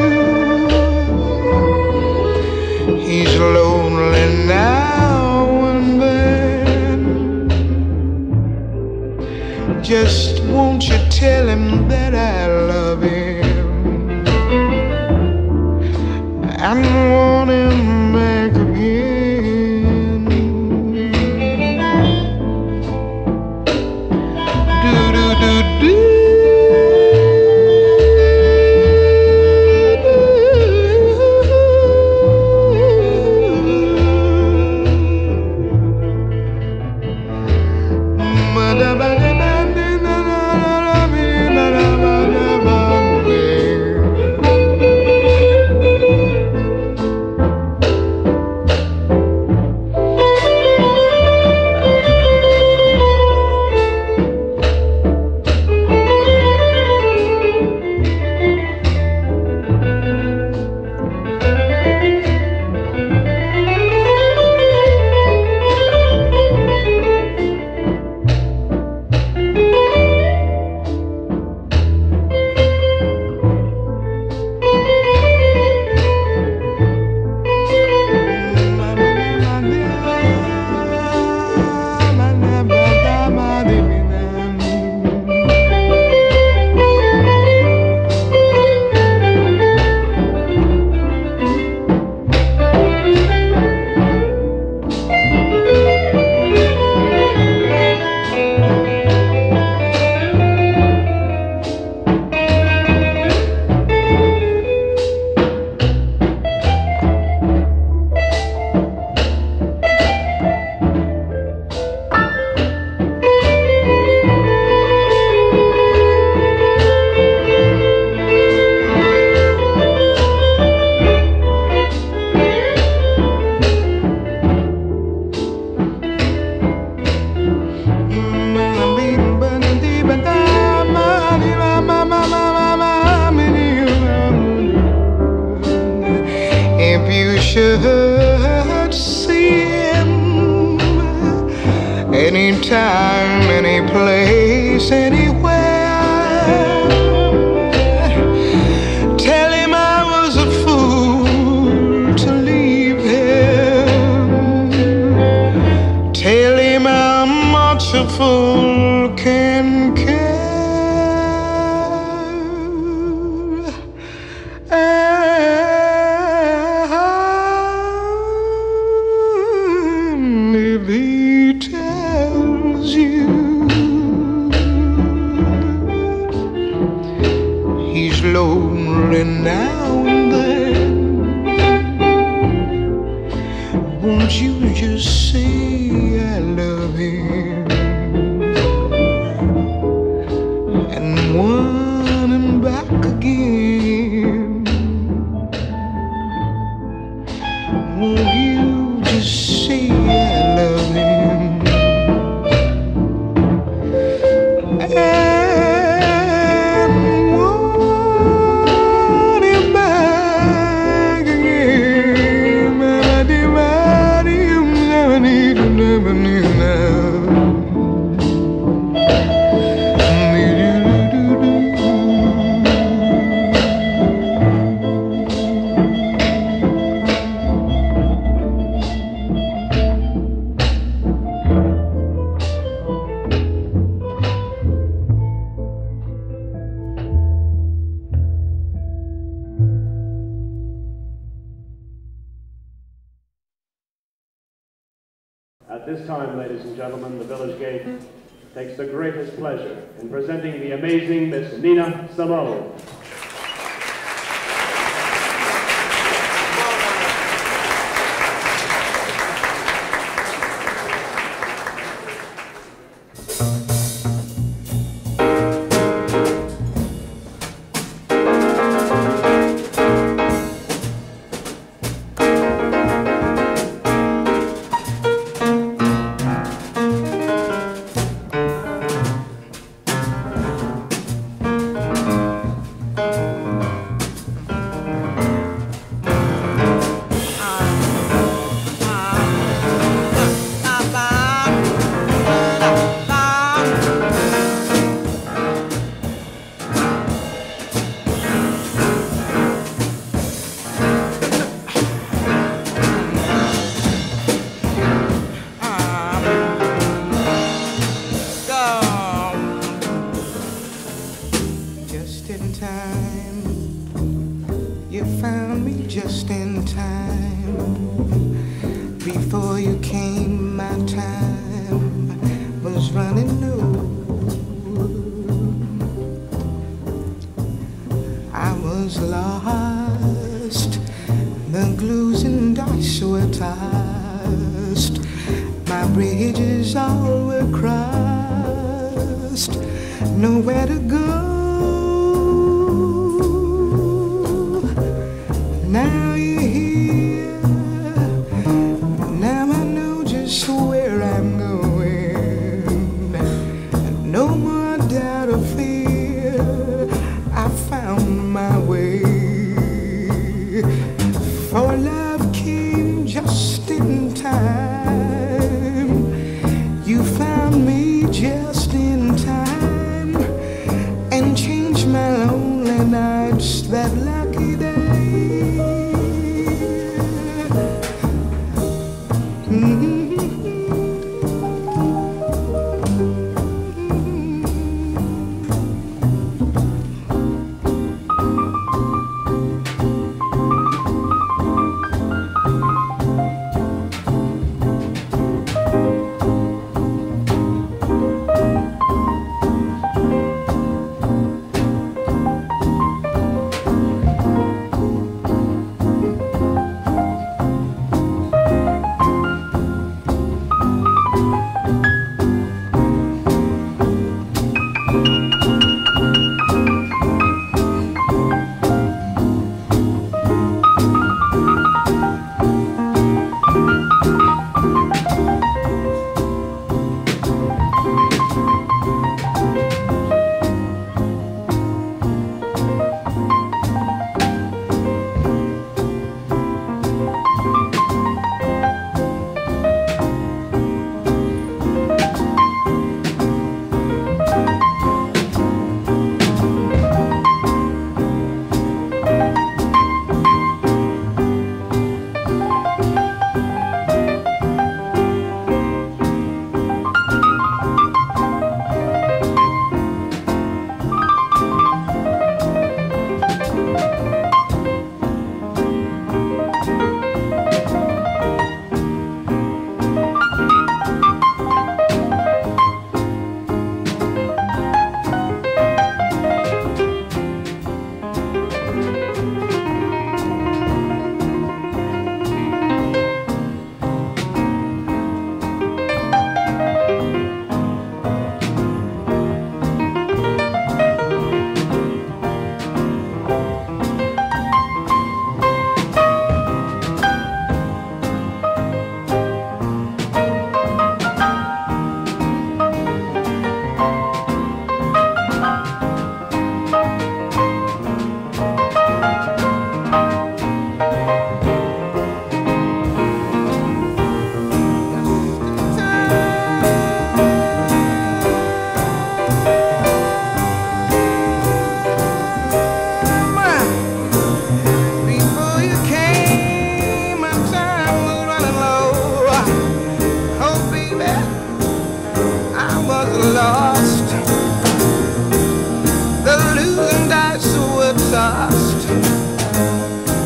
he's lonely now and then, just won't you tell him that I love him and want him back again. Should see him anytime, any place, anywhere, tell him I was a fool to leave him. Tell him how much a fool can care. He's lonely now and then, won't you just say I love him? this time, ladies and gentlemen, the Village Gate takes the greatest pleasure in presenting the amazing Miss Nina Simone.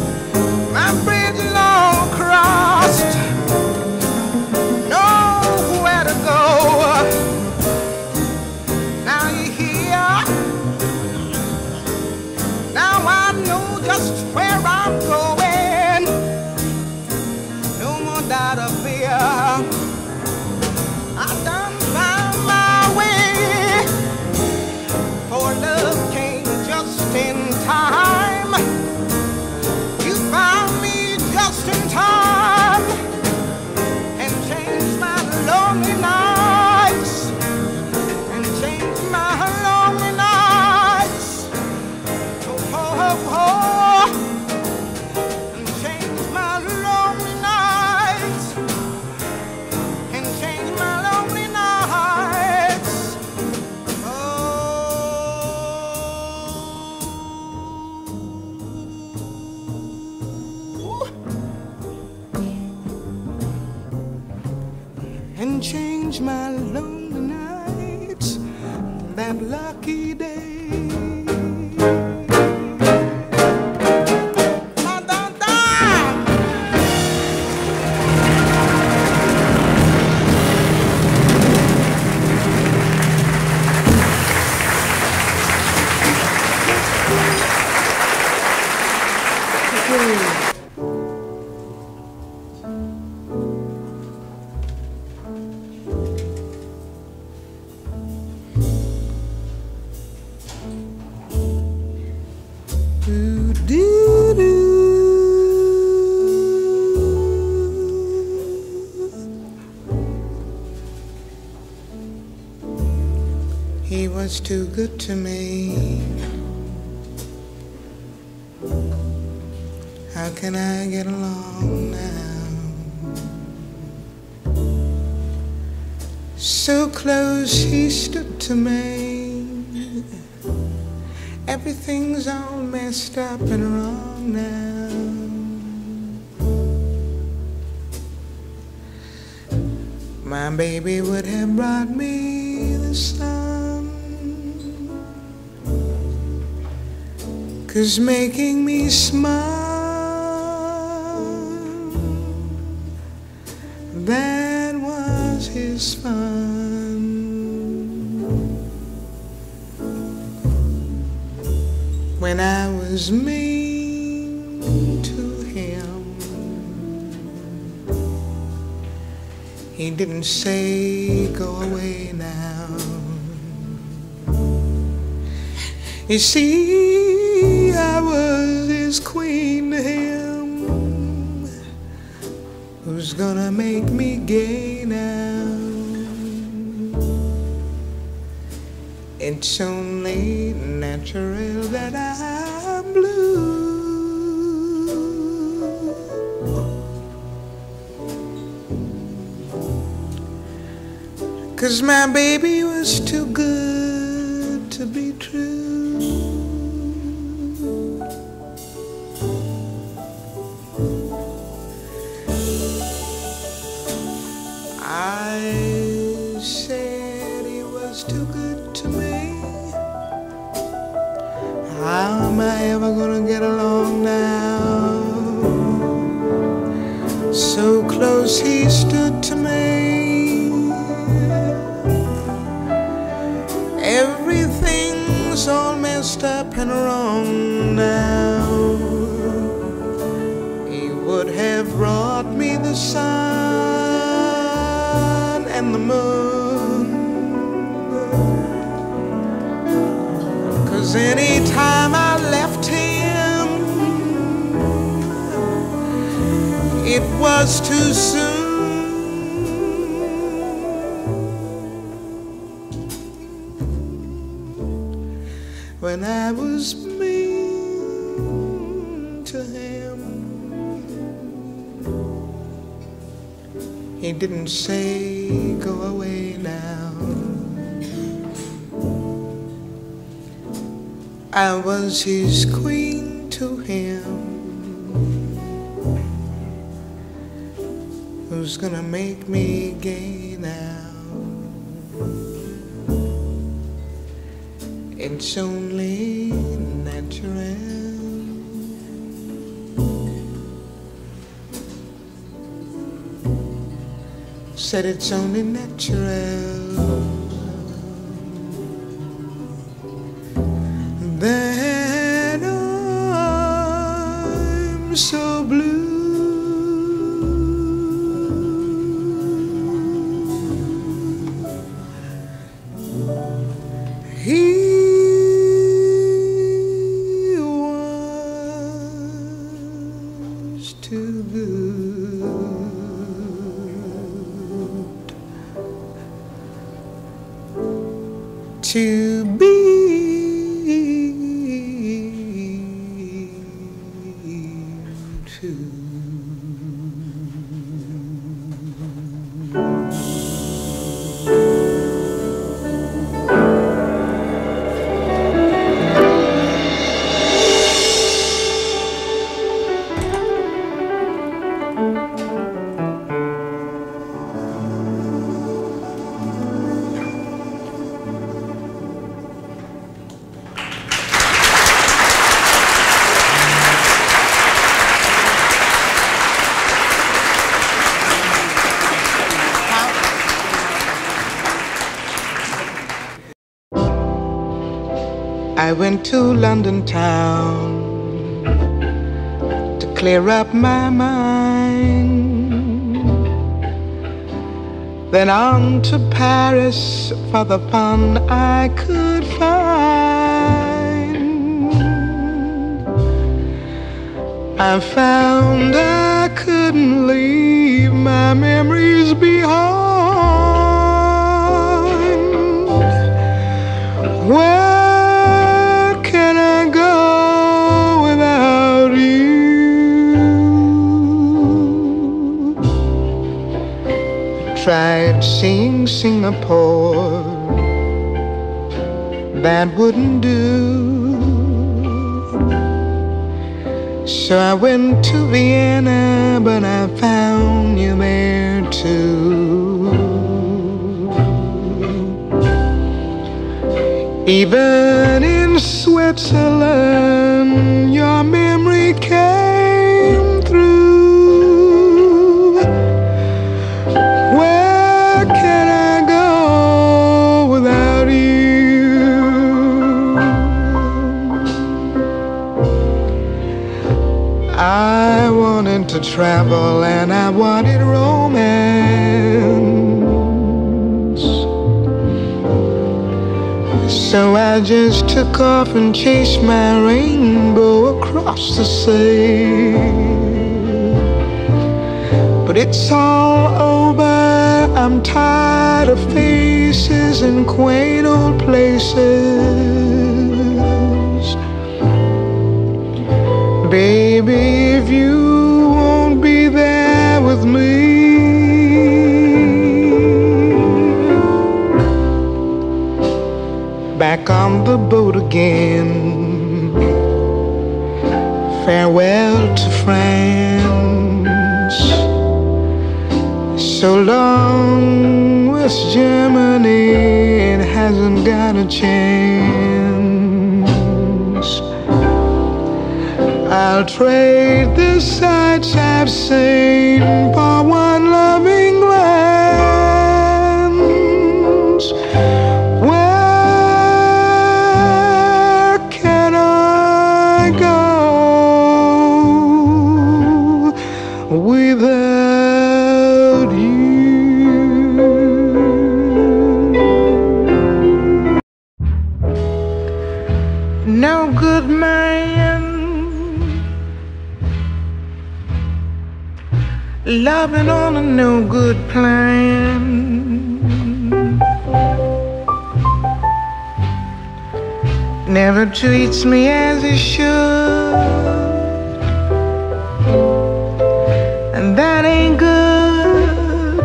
My bridge long crossed. No my lonely nights, that lucky day. He was too good to me. How can I get along now? So close he stood to me. Everything's all messed up and wrong now. My baby would have brought me the sun, 'cause making me smile, that was his fun. When I was mean to him, he didn't say go away now. You see, I was his queen to him. Who's gonna make me gay now? It's only natural that I'm blue, 'cause my baby was too good to be true. I said he was too good to me. How am I ever gonna get along now? So close he stood to me. Everything's all messed up and wrong now. He would have brought me the sun and the moon, 'cause anytime I left him, it was too soon. When I was mean to him, he didn't say go away now. I was his queen to him. Who's gonna make me gay now? It's only natural. Said it's only natural that I'm so blue. He was too good to be true. I went to London town to clear up my mind, then on to Paris for the fun I could find. I found I couldn't leave my memories behind. Where can I go without you? Tried seeing Singapore, that wouldn't do. So I went to Vienna, but I found you there too. Even in Switzerland, your memory came through. Where can I go without you? I wanted to travel and I wanted romance, so I just took off and chased my rainbow across the sea. But it's all over, I'm tired of faces and quaint old places. Baby, if you won't be there with me, back on the boat again, farewell to France. So long, West Germany, it hasn't got a chance. I'll trade the sights I've seen for one loving glance. Where can I go without you? No good man loving on a no good plan, never treats me as he should, and that ain't good.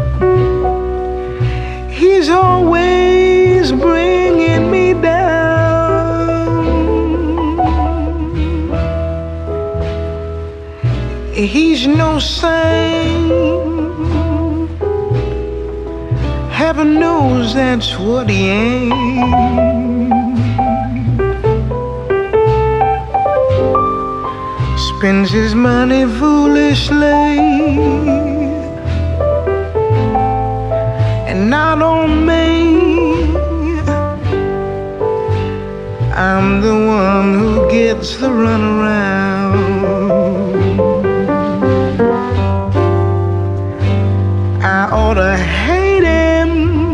He's always bringing me down. He's no saint, heaven knows that's what he ain't. Spends his money foolishly, and not on me. I'm the one who gets the runaround. I ought to hate him,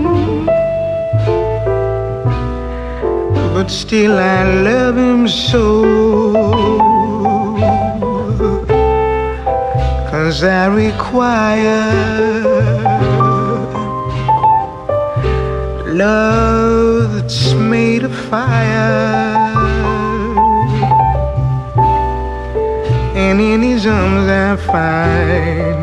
but still I love him so. 'Cause I require love that's made of fire, and in his arms I find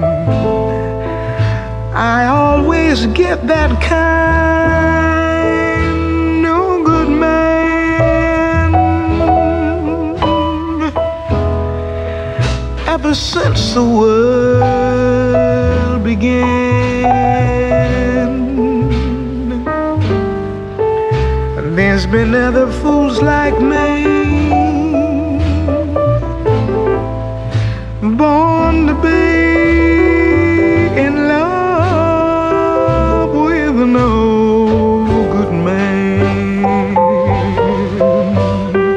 I always get that kind, no good man. Ever since the world began, there's been other fools like me, born to be in love with no good man.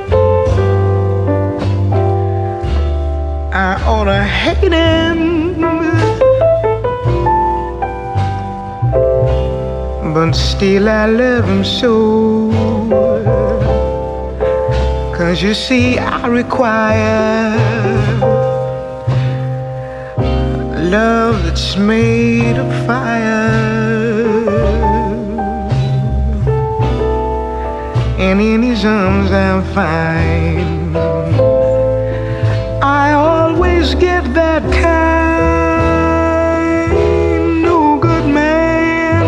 hate him, but still I love him so. 'Cause you see, I require love that's made of fire, and in his arms I'm fine. I always get that kind, no good man.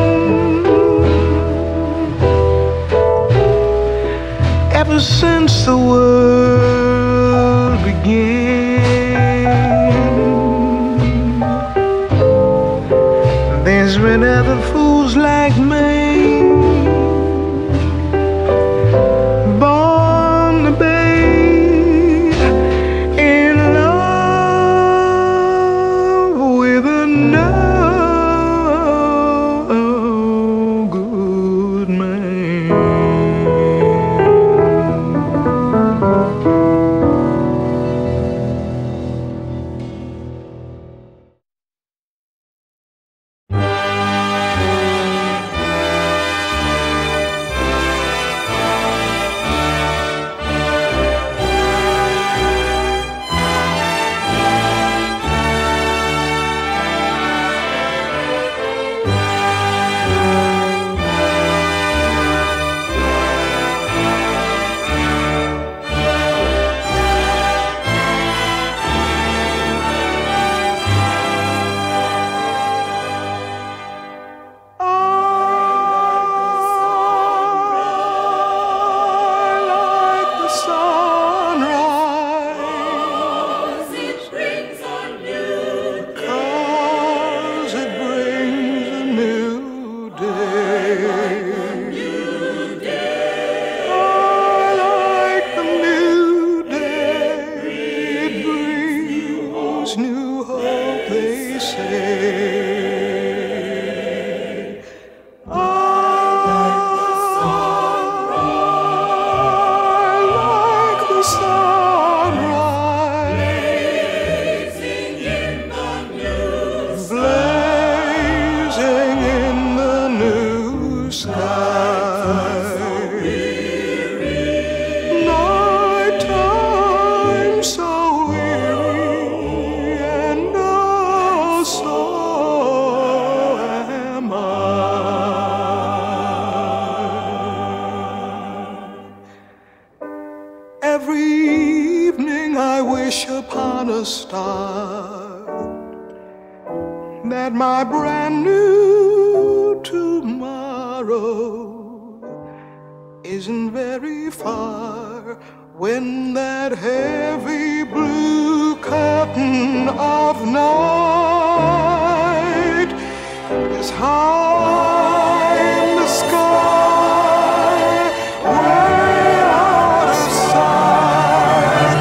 Ever since the world began, there's been other fools like me, born to be in love with a no good man. That my brand new tomorrow isn't very far, when that heavy blue curtain of night is high in the sky, way out of sight.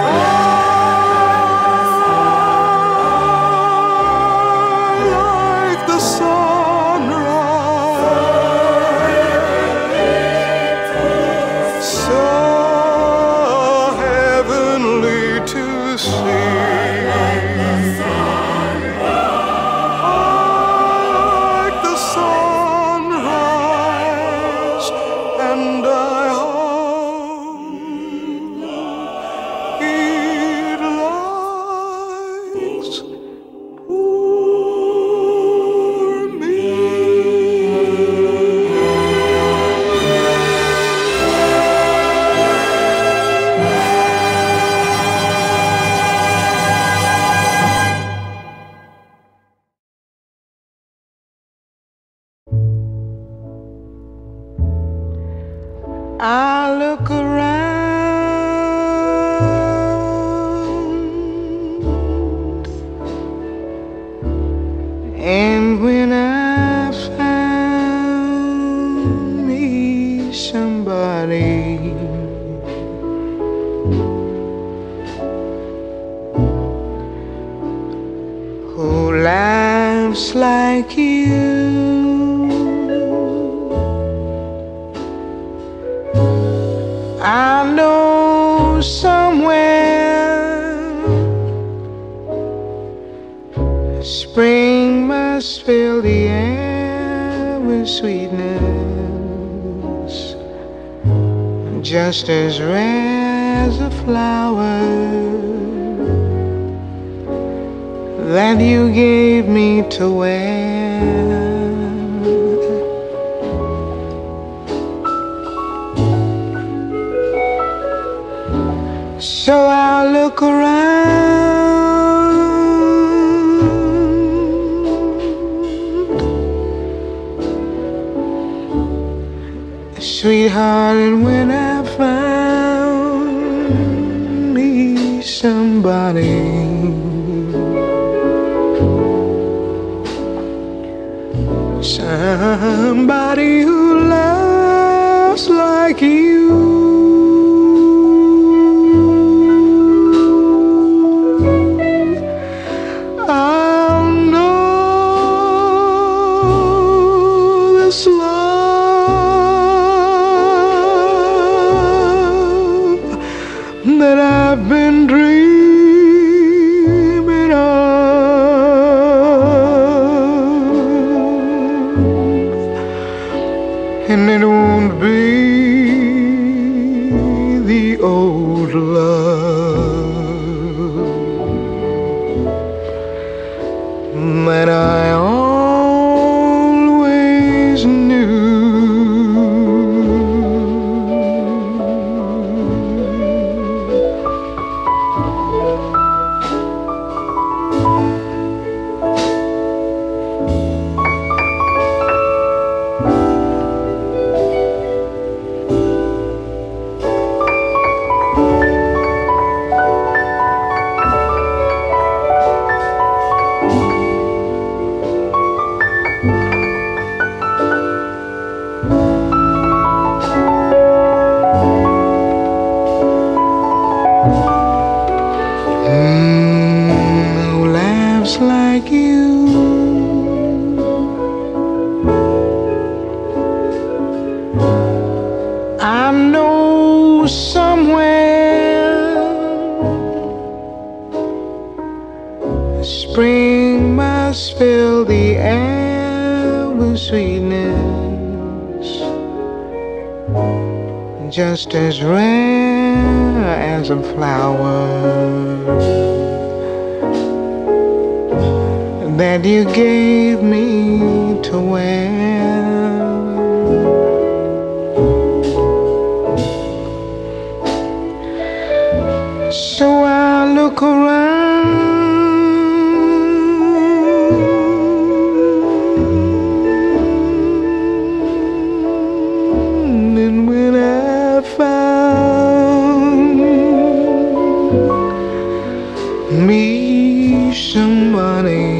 I look around, and when I found me somebody who laughs like you, I know somewhere must fill the air with sweetness, just as rare as a flower that you gave me to wear. So I'll look around, sweetheart, and when I found me somebody, somebody who loves like you, I'll know this love that I've been dreaming of, and it won't be the old love that I always knew. Like you, I know somewhere spring must fill the air with sweetness, just as rare as a flower that you gave me to wear. So I look around, and when I found me somebody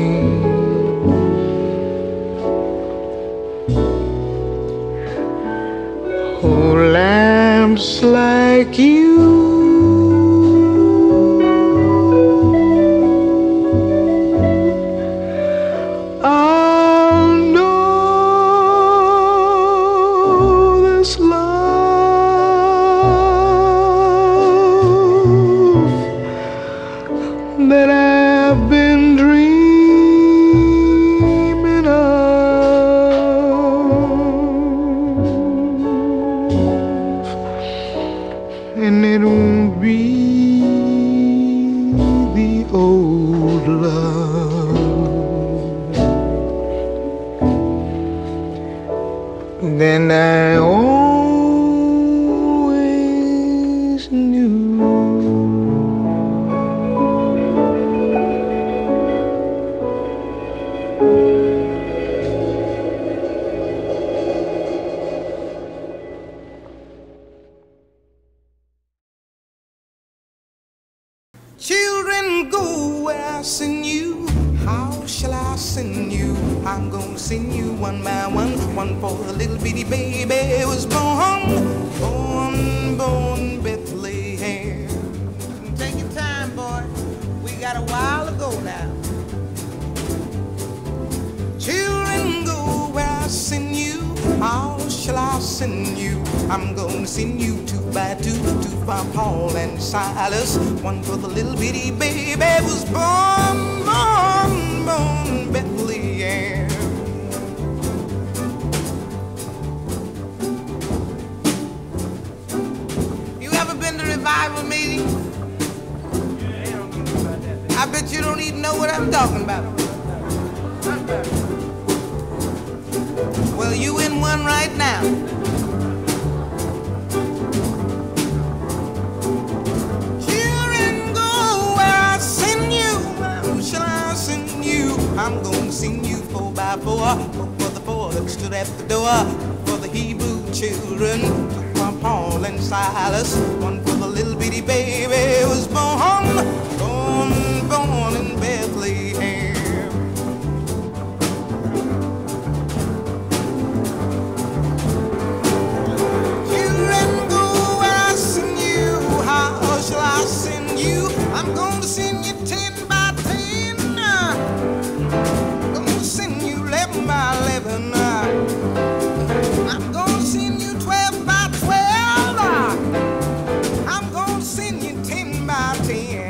who laughs like you, I'll know this love that I've been dreaming of, and it won't be the old love that I always knew. Children, go where I send you. How shall I send you? I'm gonna send you one by one. One for the little bitty baby was born, born, born Bethlehem. Take your time, boy. We got a while to go now. Children, go where I send you. How shall I send you? I'm gonna send you two by two to find Paul and Silas. One for the little bitty baby was born, born, born Bethlehem. revival meeting? I bet you don't even know what I'm talking about. Well, you in one right now. Children, go where I send you. Who shall I send you? I'm gonna send you four by four for the four that stood at the door. For the Hebrew children, from Paul and Silas. One for the little bitty baby who was born, born, born in Bethlehem. Children, go where I send you. How shall I send you? I'm going to send you ten by ten. I'm going to send you eleven by eleven. I'm going to send you twelve by twelve. I'm going to send you ten by ten.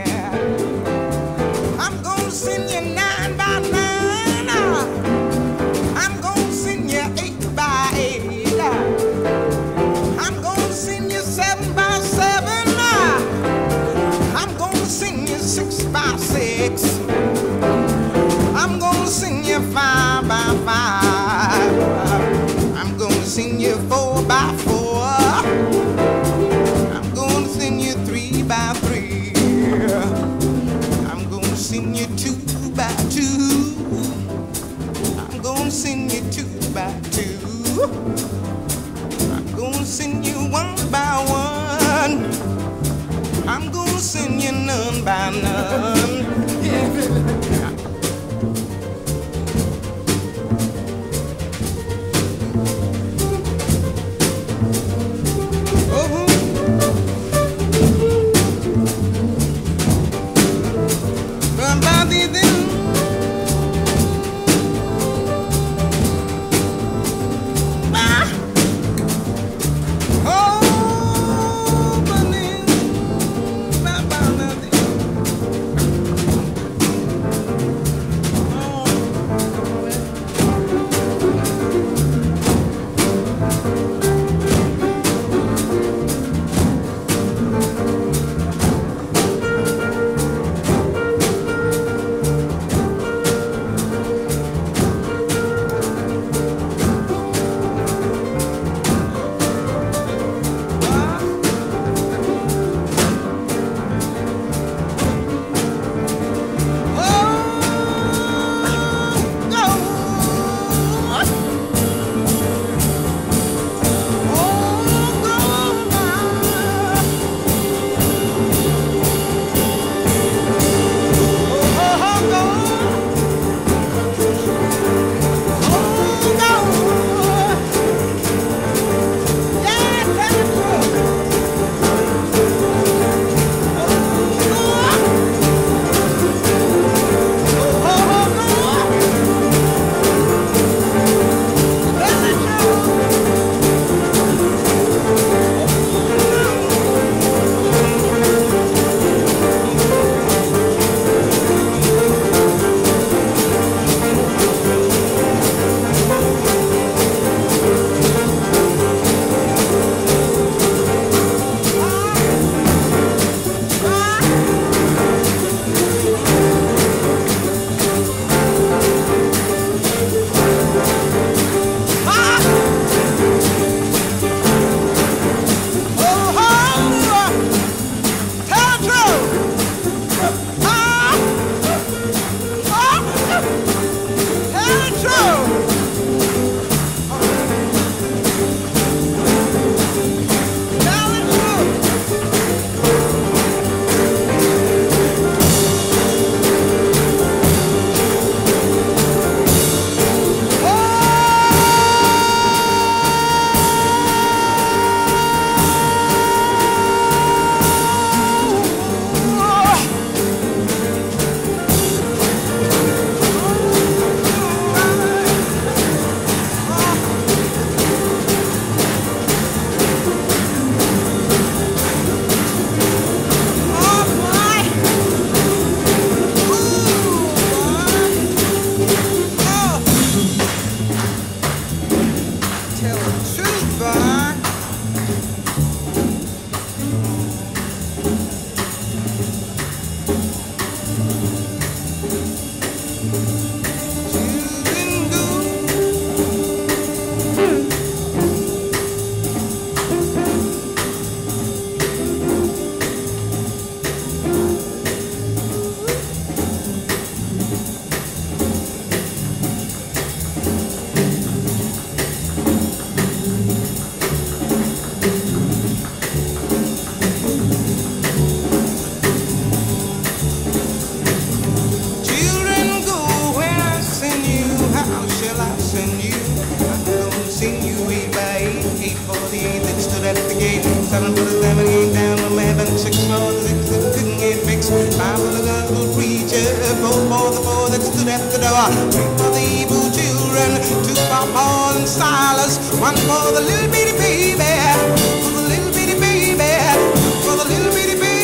seven for the seven, eight down eleven, six for the six that couldn't get fixed, five for the girl who preacher, four for the four that stood at the door, three for the evil children, two for Paul and Silas, one for the little bitty baby, for the little bitty baby, for the little bitty baby.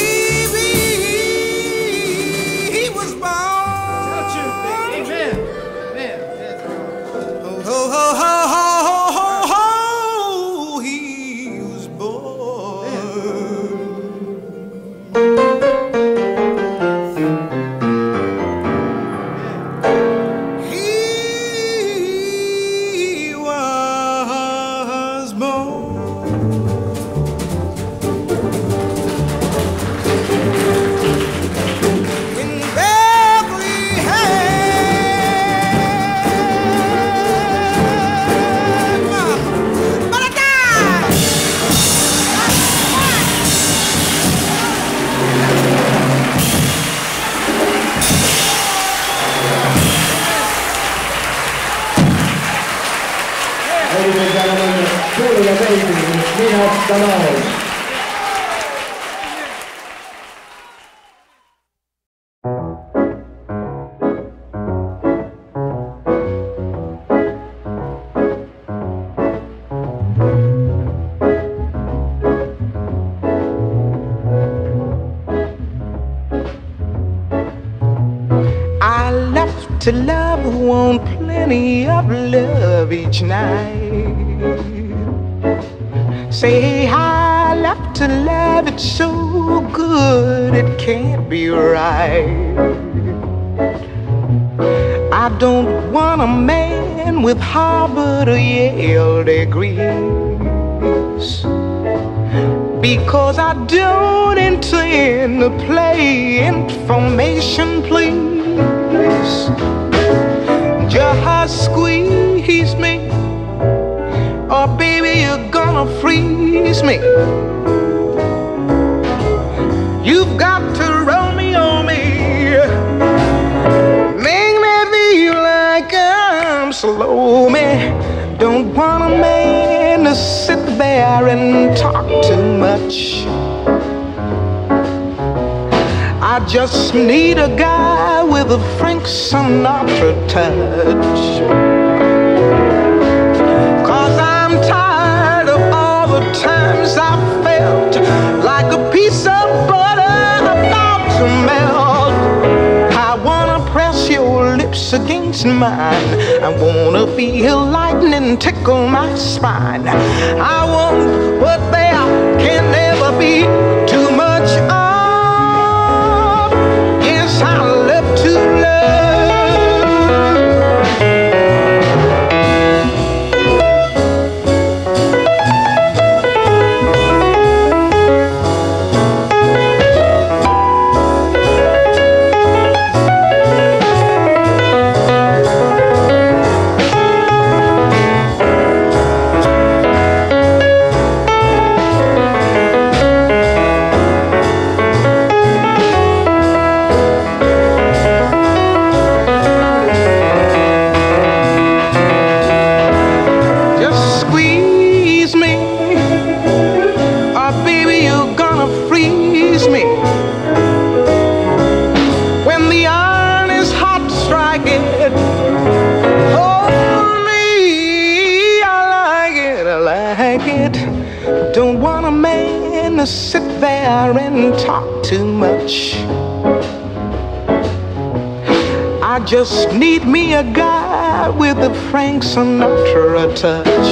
He was born. Amen. Amen. Oh, ho, ho, ho, ho, ho, ho, he was born. He was born. In Bethlehem. But I died. Ladies and gentlemen, truly amazing, Nina Simone. I love to love who want plenty of love each night. Say I love to love it so good it can't be right. I don't want a man with Harvard or Yale degrees, because I don't intend to play information, please. Just squeeze me, or baby you're gonna freeze me. You've got to roll me on me, make me feel like I'm slow. Me don't want a man to sit there and talk too much. I just need a guy with a Frank Sinatra touch. Cause I'm tired of all the times I felt like a piece of butter about to melt. I wanna press your lips against mine. I wanna feel lightning tickle my spine. I want what there can never be too much of. I love to sit there and talk too much. I just need me a guy with a Frank Sinatra touch.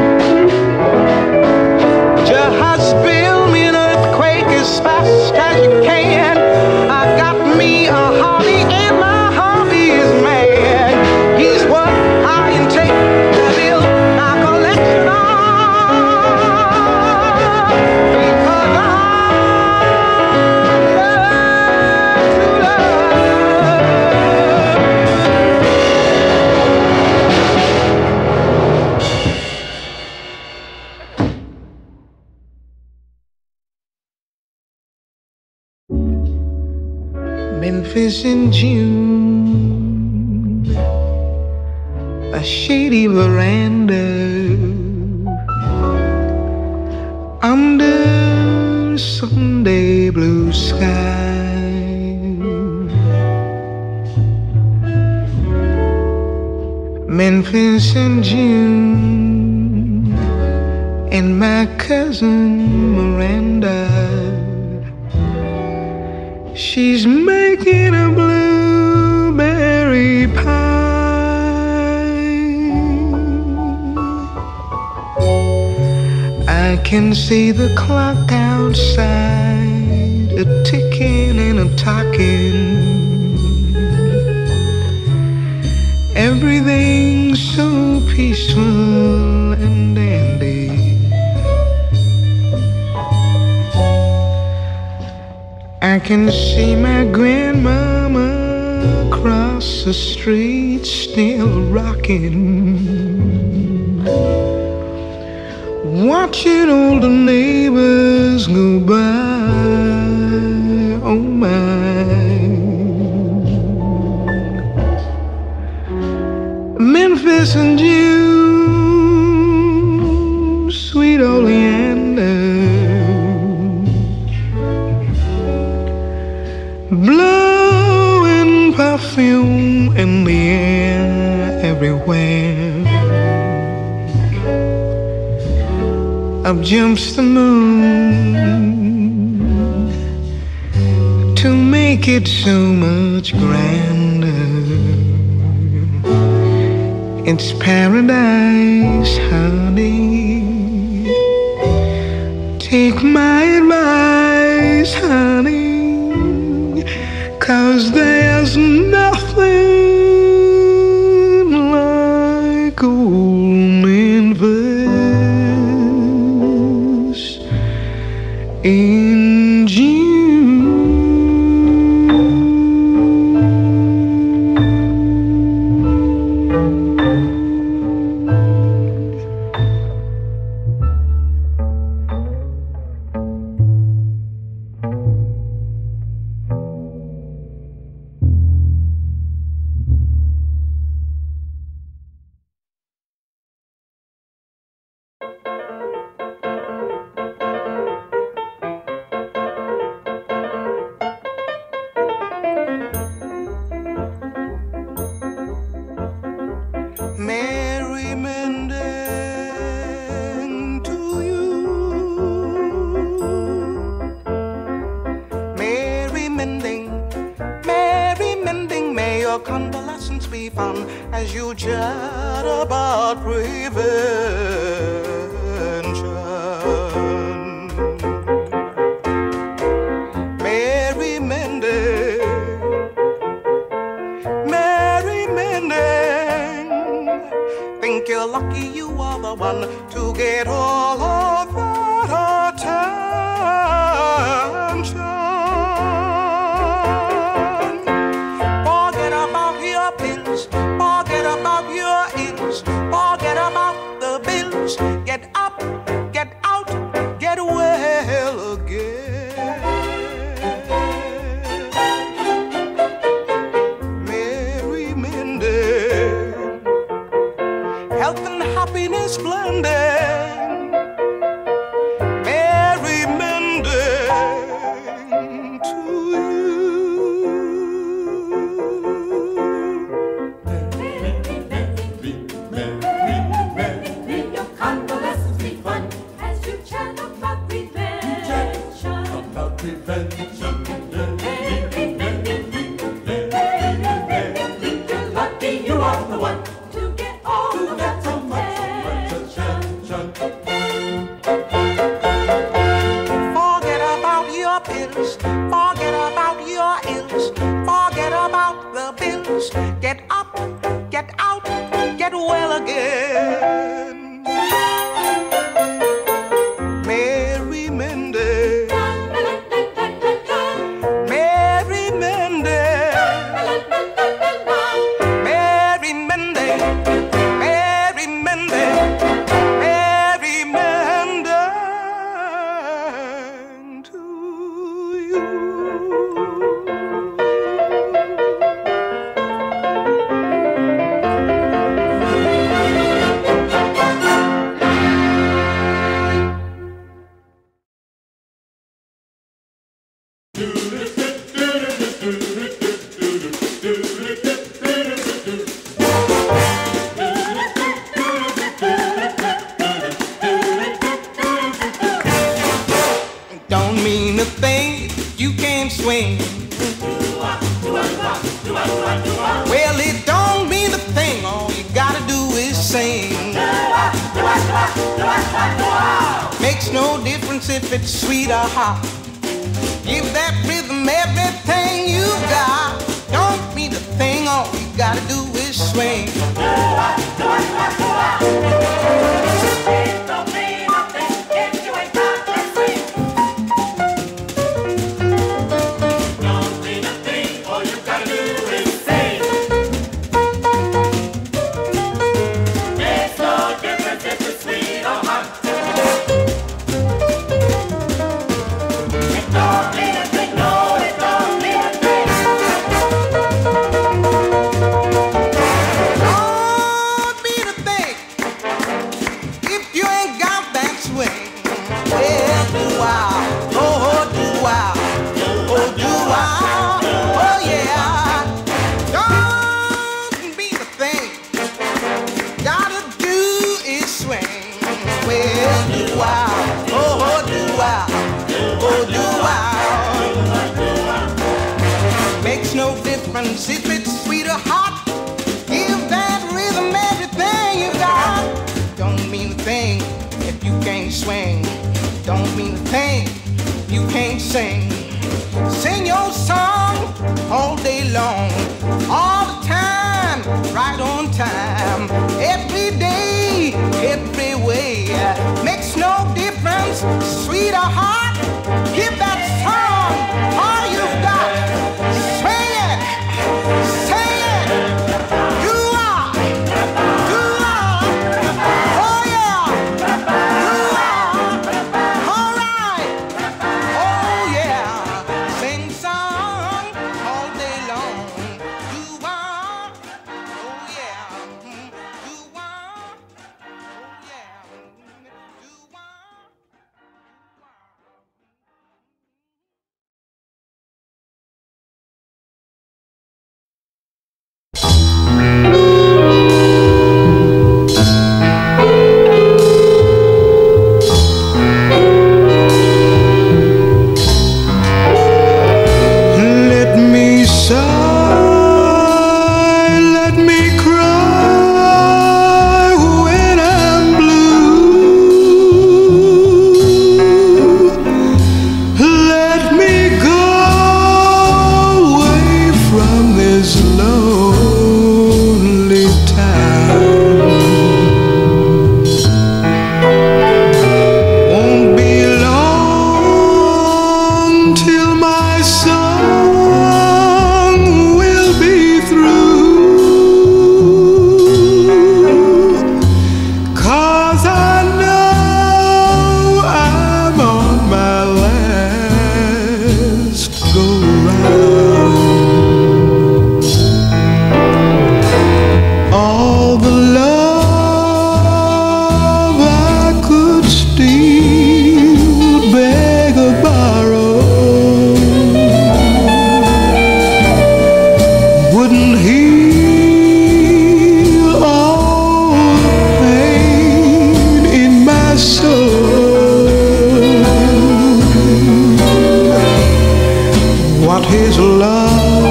Just build me an earthquake as fast as you can. I got me a hobby and my hobby is man. He's what I intend to build my collection on. Memphis in June, a shady veranda under Sunday blue sky. Memphis in June, and my cousin Miranda, she's making a blueberry pie. I can see the clock outside, a ticking and a talking. Everything's so peaceful and dandy. I can see my grandmama across the street still rocking, watching all the neighbors go by. Oh my, Memphis in June, sweet oleander, blowing perfume in the air everywhere. Up jumps the moon to make it so much grander. It's paradise, honey. Take my advice, honey, 'cause there's nothing like old Memphis in June. Mary Mending to you, Mary Mending, Mary Mending, may your convalescence be fun as you chat about prevention. Mary Mending, Mary Mending, think you're lucky you are the one to get all of that attention. Forget about your pills, forget about your ills, forget about the bills. Get up, get out, get well again. Mary Mending, health and happiness blending. Mary Mending to you. Mary Mending, Mary Mending, may your convalescence be fun as you chat about prevention. About prevention. Mary Mending, Mary Mending, think you're lucky you are the one to get all of that attention. Forget about your pills, forget about your ills, forget about the bills. Get up, get out, get well again. Mary Mending, Mary Mending, Mary Mending, Mary Mending, Mary Mending to you. mean a thing, you can't swing. Well, it don't mean a thing, all you gotta do is sing. Makes no difference if it's sweet or hot. Give that rhythm everything you got. Don't mean a thing, all you gotta do is swing. It don't mean a thing if you ain't got that swing. Don't mean a thing, all you gotta do is sing. Makes no difference if it's sweet or hot. It don't mean a thing, no, it don't mean a thing. Don't mean a thing if you ain't got that swing. Well, do-wow, oh, do-wow, oh, do-wow, oh, yeah. Don't mean a thing, gotta do is swing. Well, do-wow, oh, do-wow, oh, do-wow. Makes no difference if it's sweet or hot. Give that rhythm everything you got. Don't mean a thing if you can't swing. Don't mean a thing if you can't sing. Sing your song all day long, all the time, right on time. Every day, every way. Makes no difference, sweet or hot. Give that song all you've got. Swing it, sing it. You are, you are, oh yeah. You are, all right, oh yeah. Sing song all day long. You are, oh yeah. You are, oh yeah. You are. Let me sigh, let me cry when I'm blue. Let me go away from this lonely town. Won't be long till my song will be through. 'Cause I know I'm on my last go round. All the love I could steal, beg or borrow, wouldn't heal all the pain in my soul. What is love?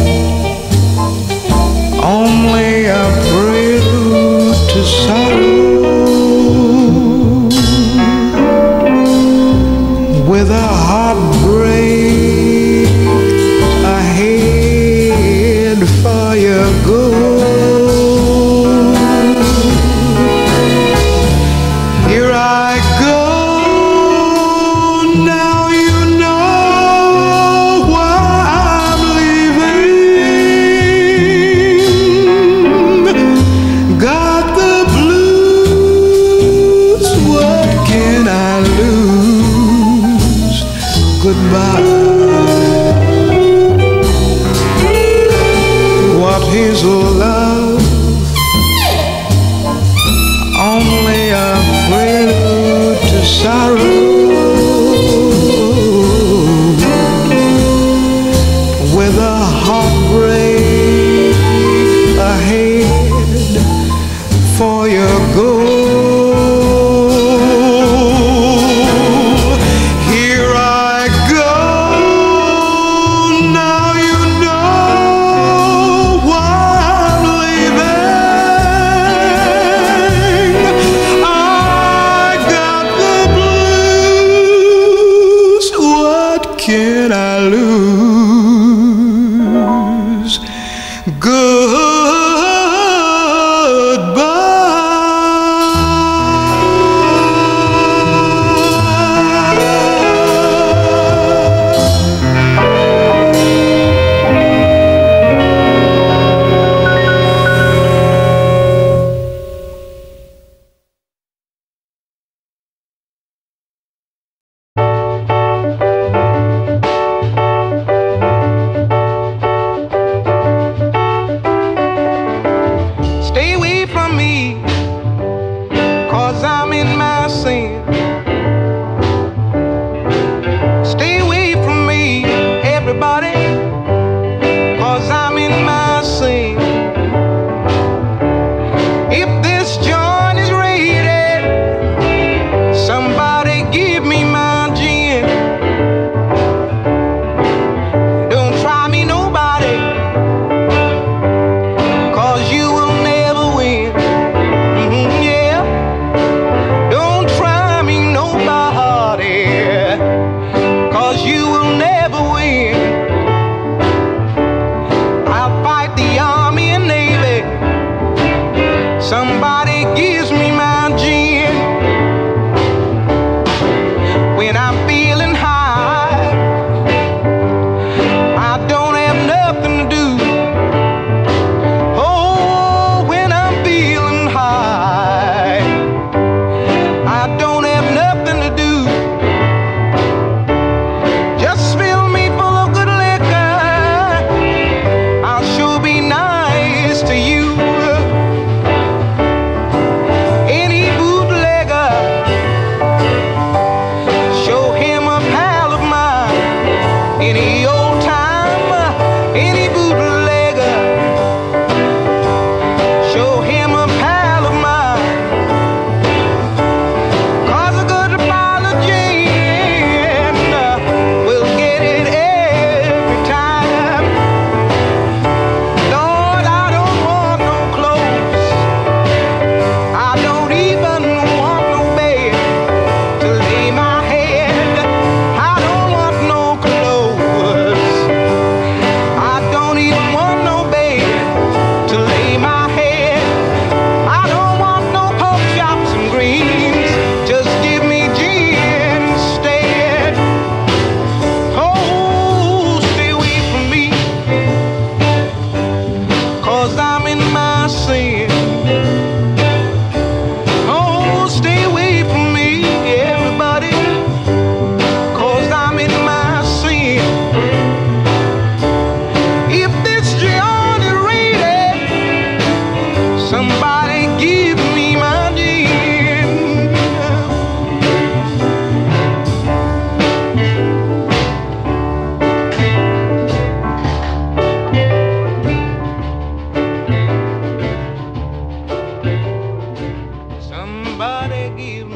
Only a prelude to sorrow, with a heartbreak ahead for your goal. Here I go, now you know why I'm leaving. Got the blues, what can I lose? Goodbye. What is love? Only a prelude to sorrow, with a heartbreak ahead for your goal. Here I they give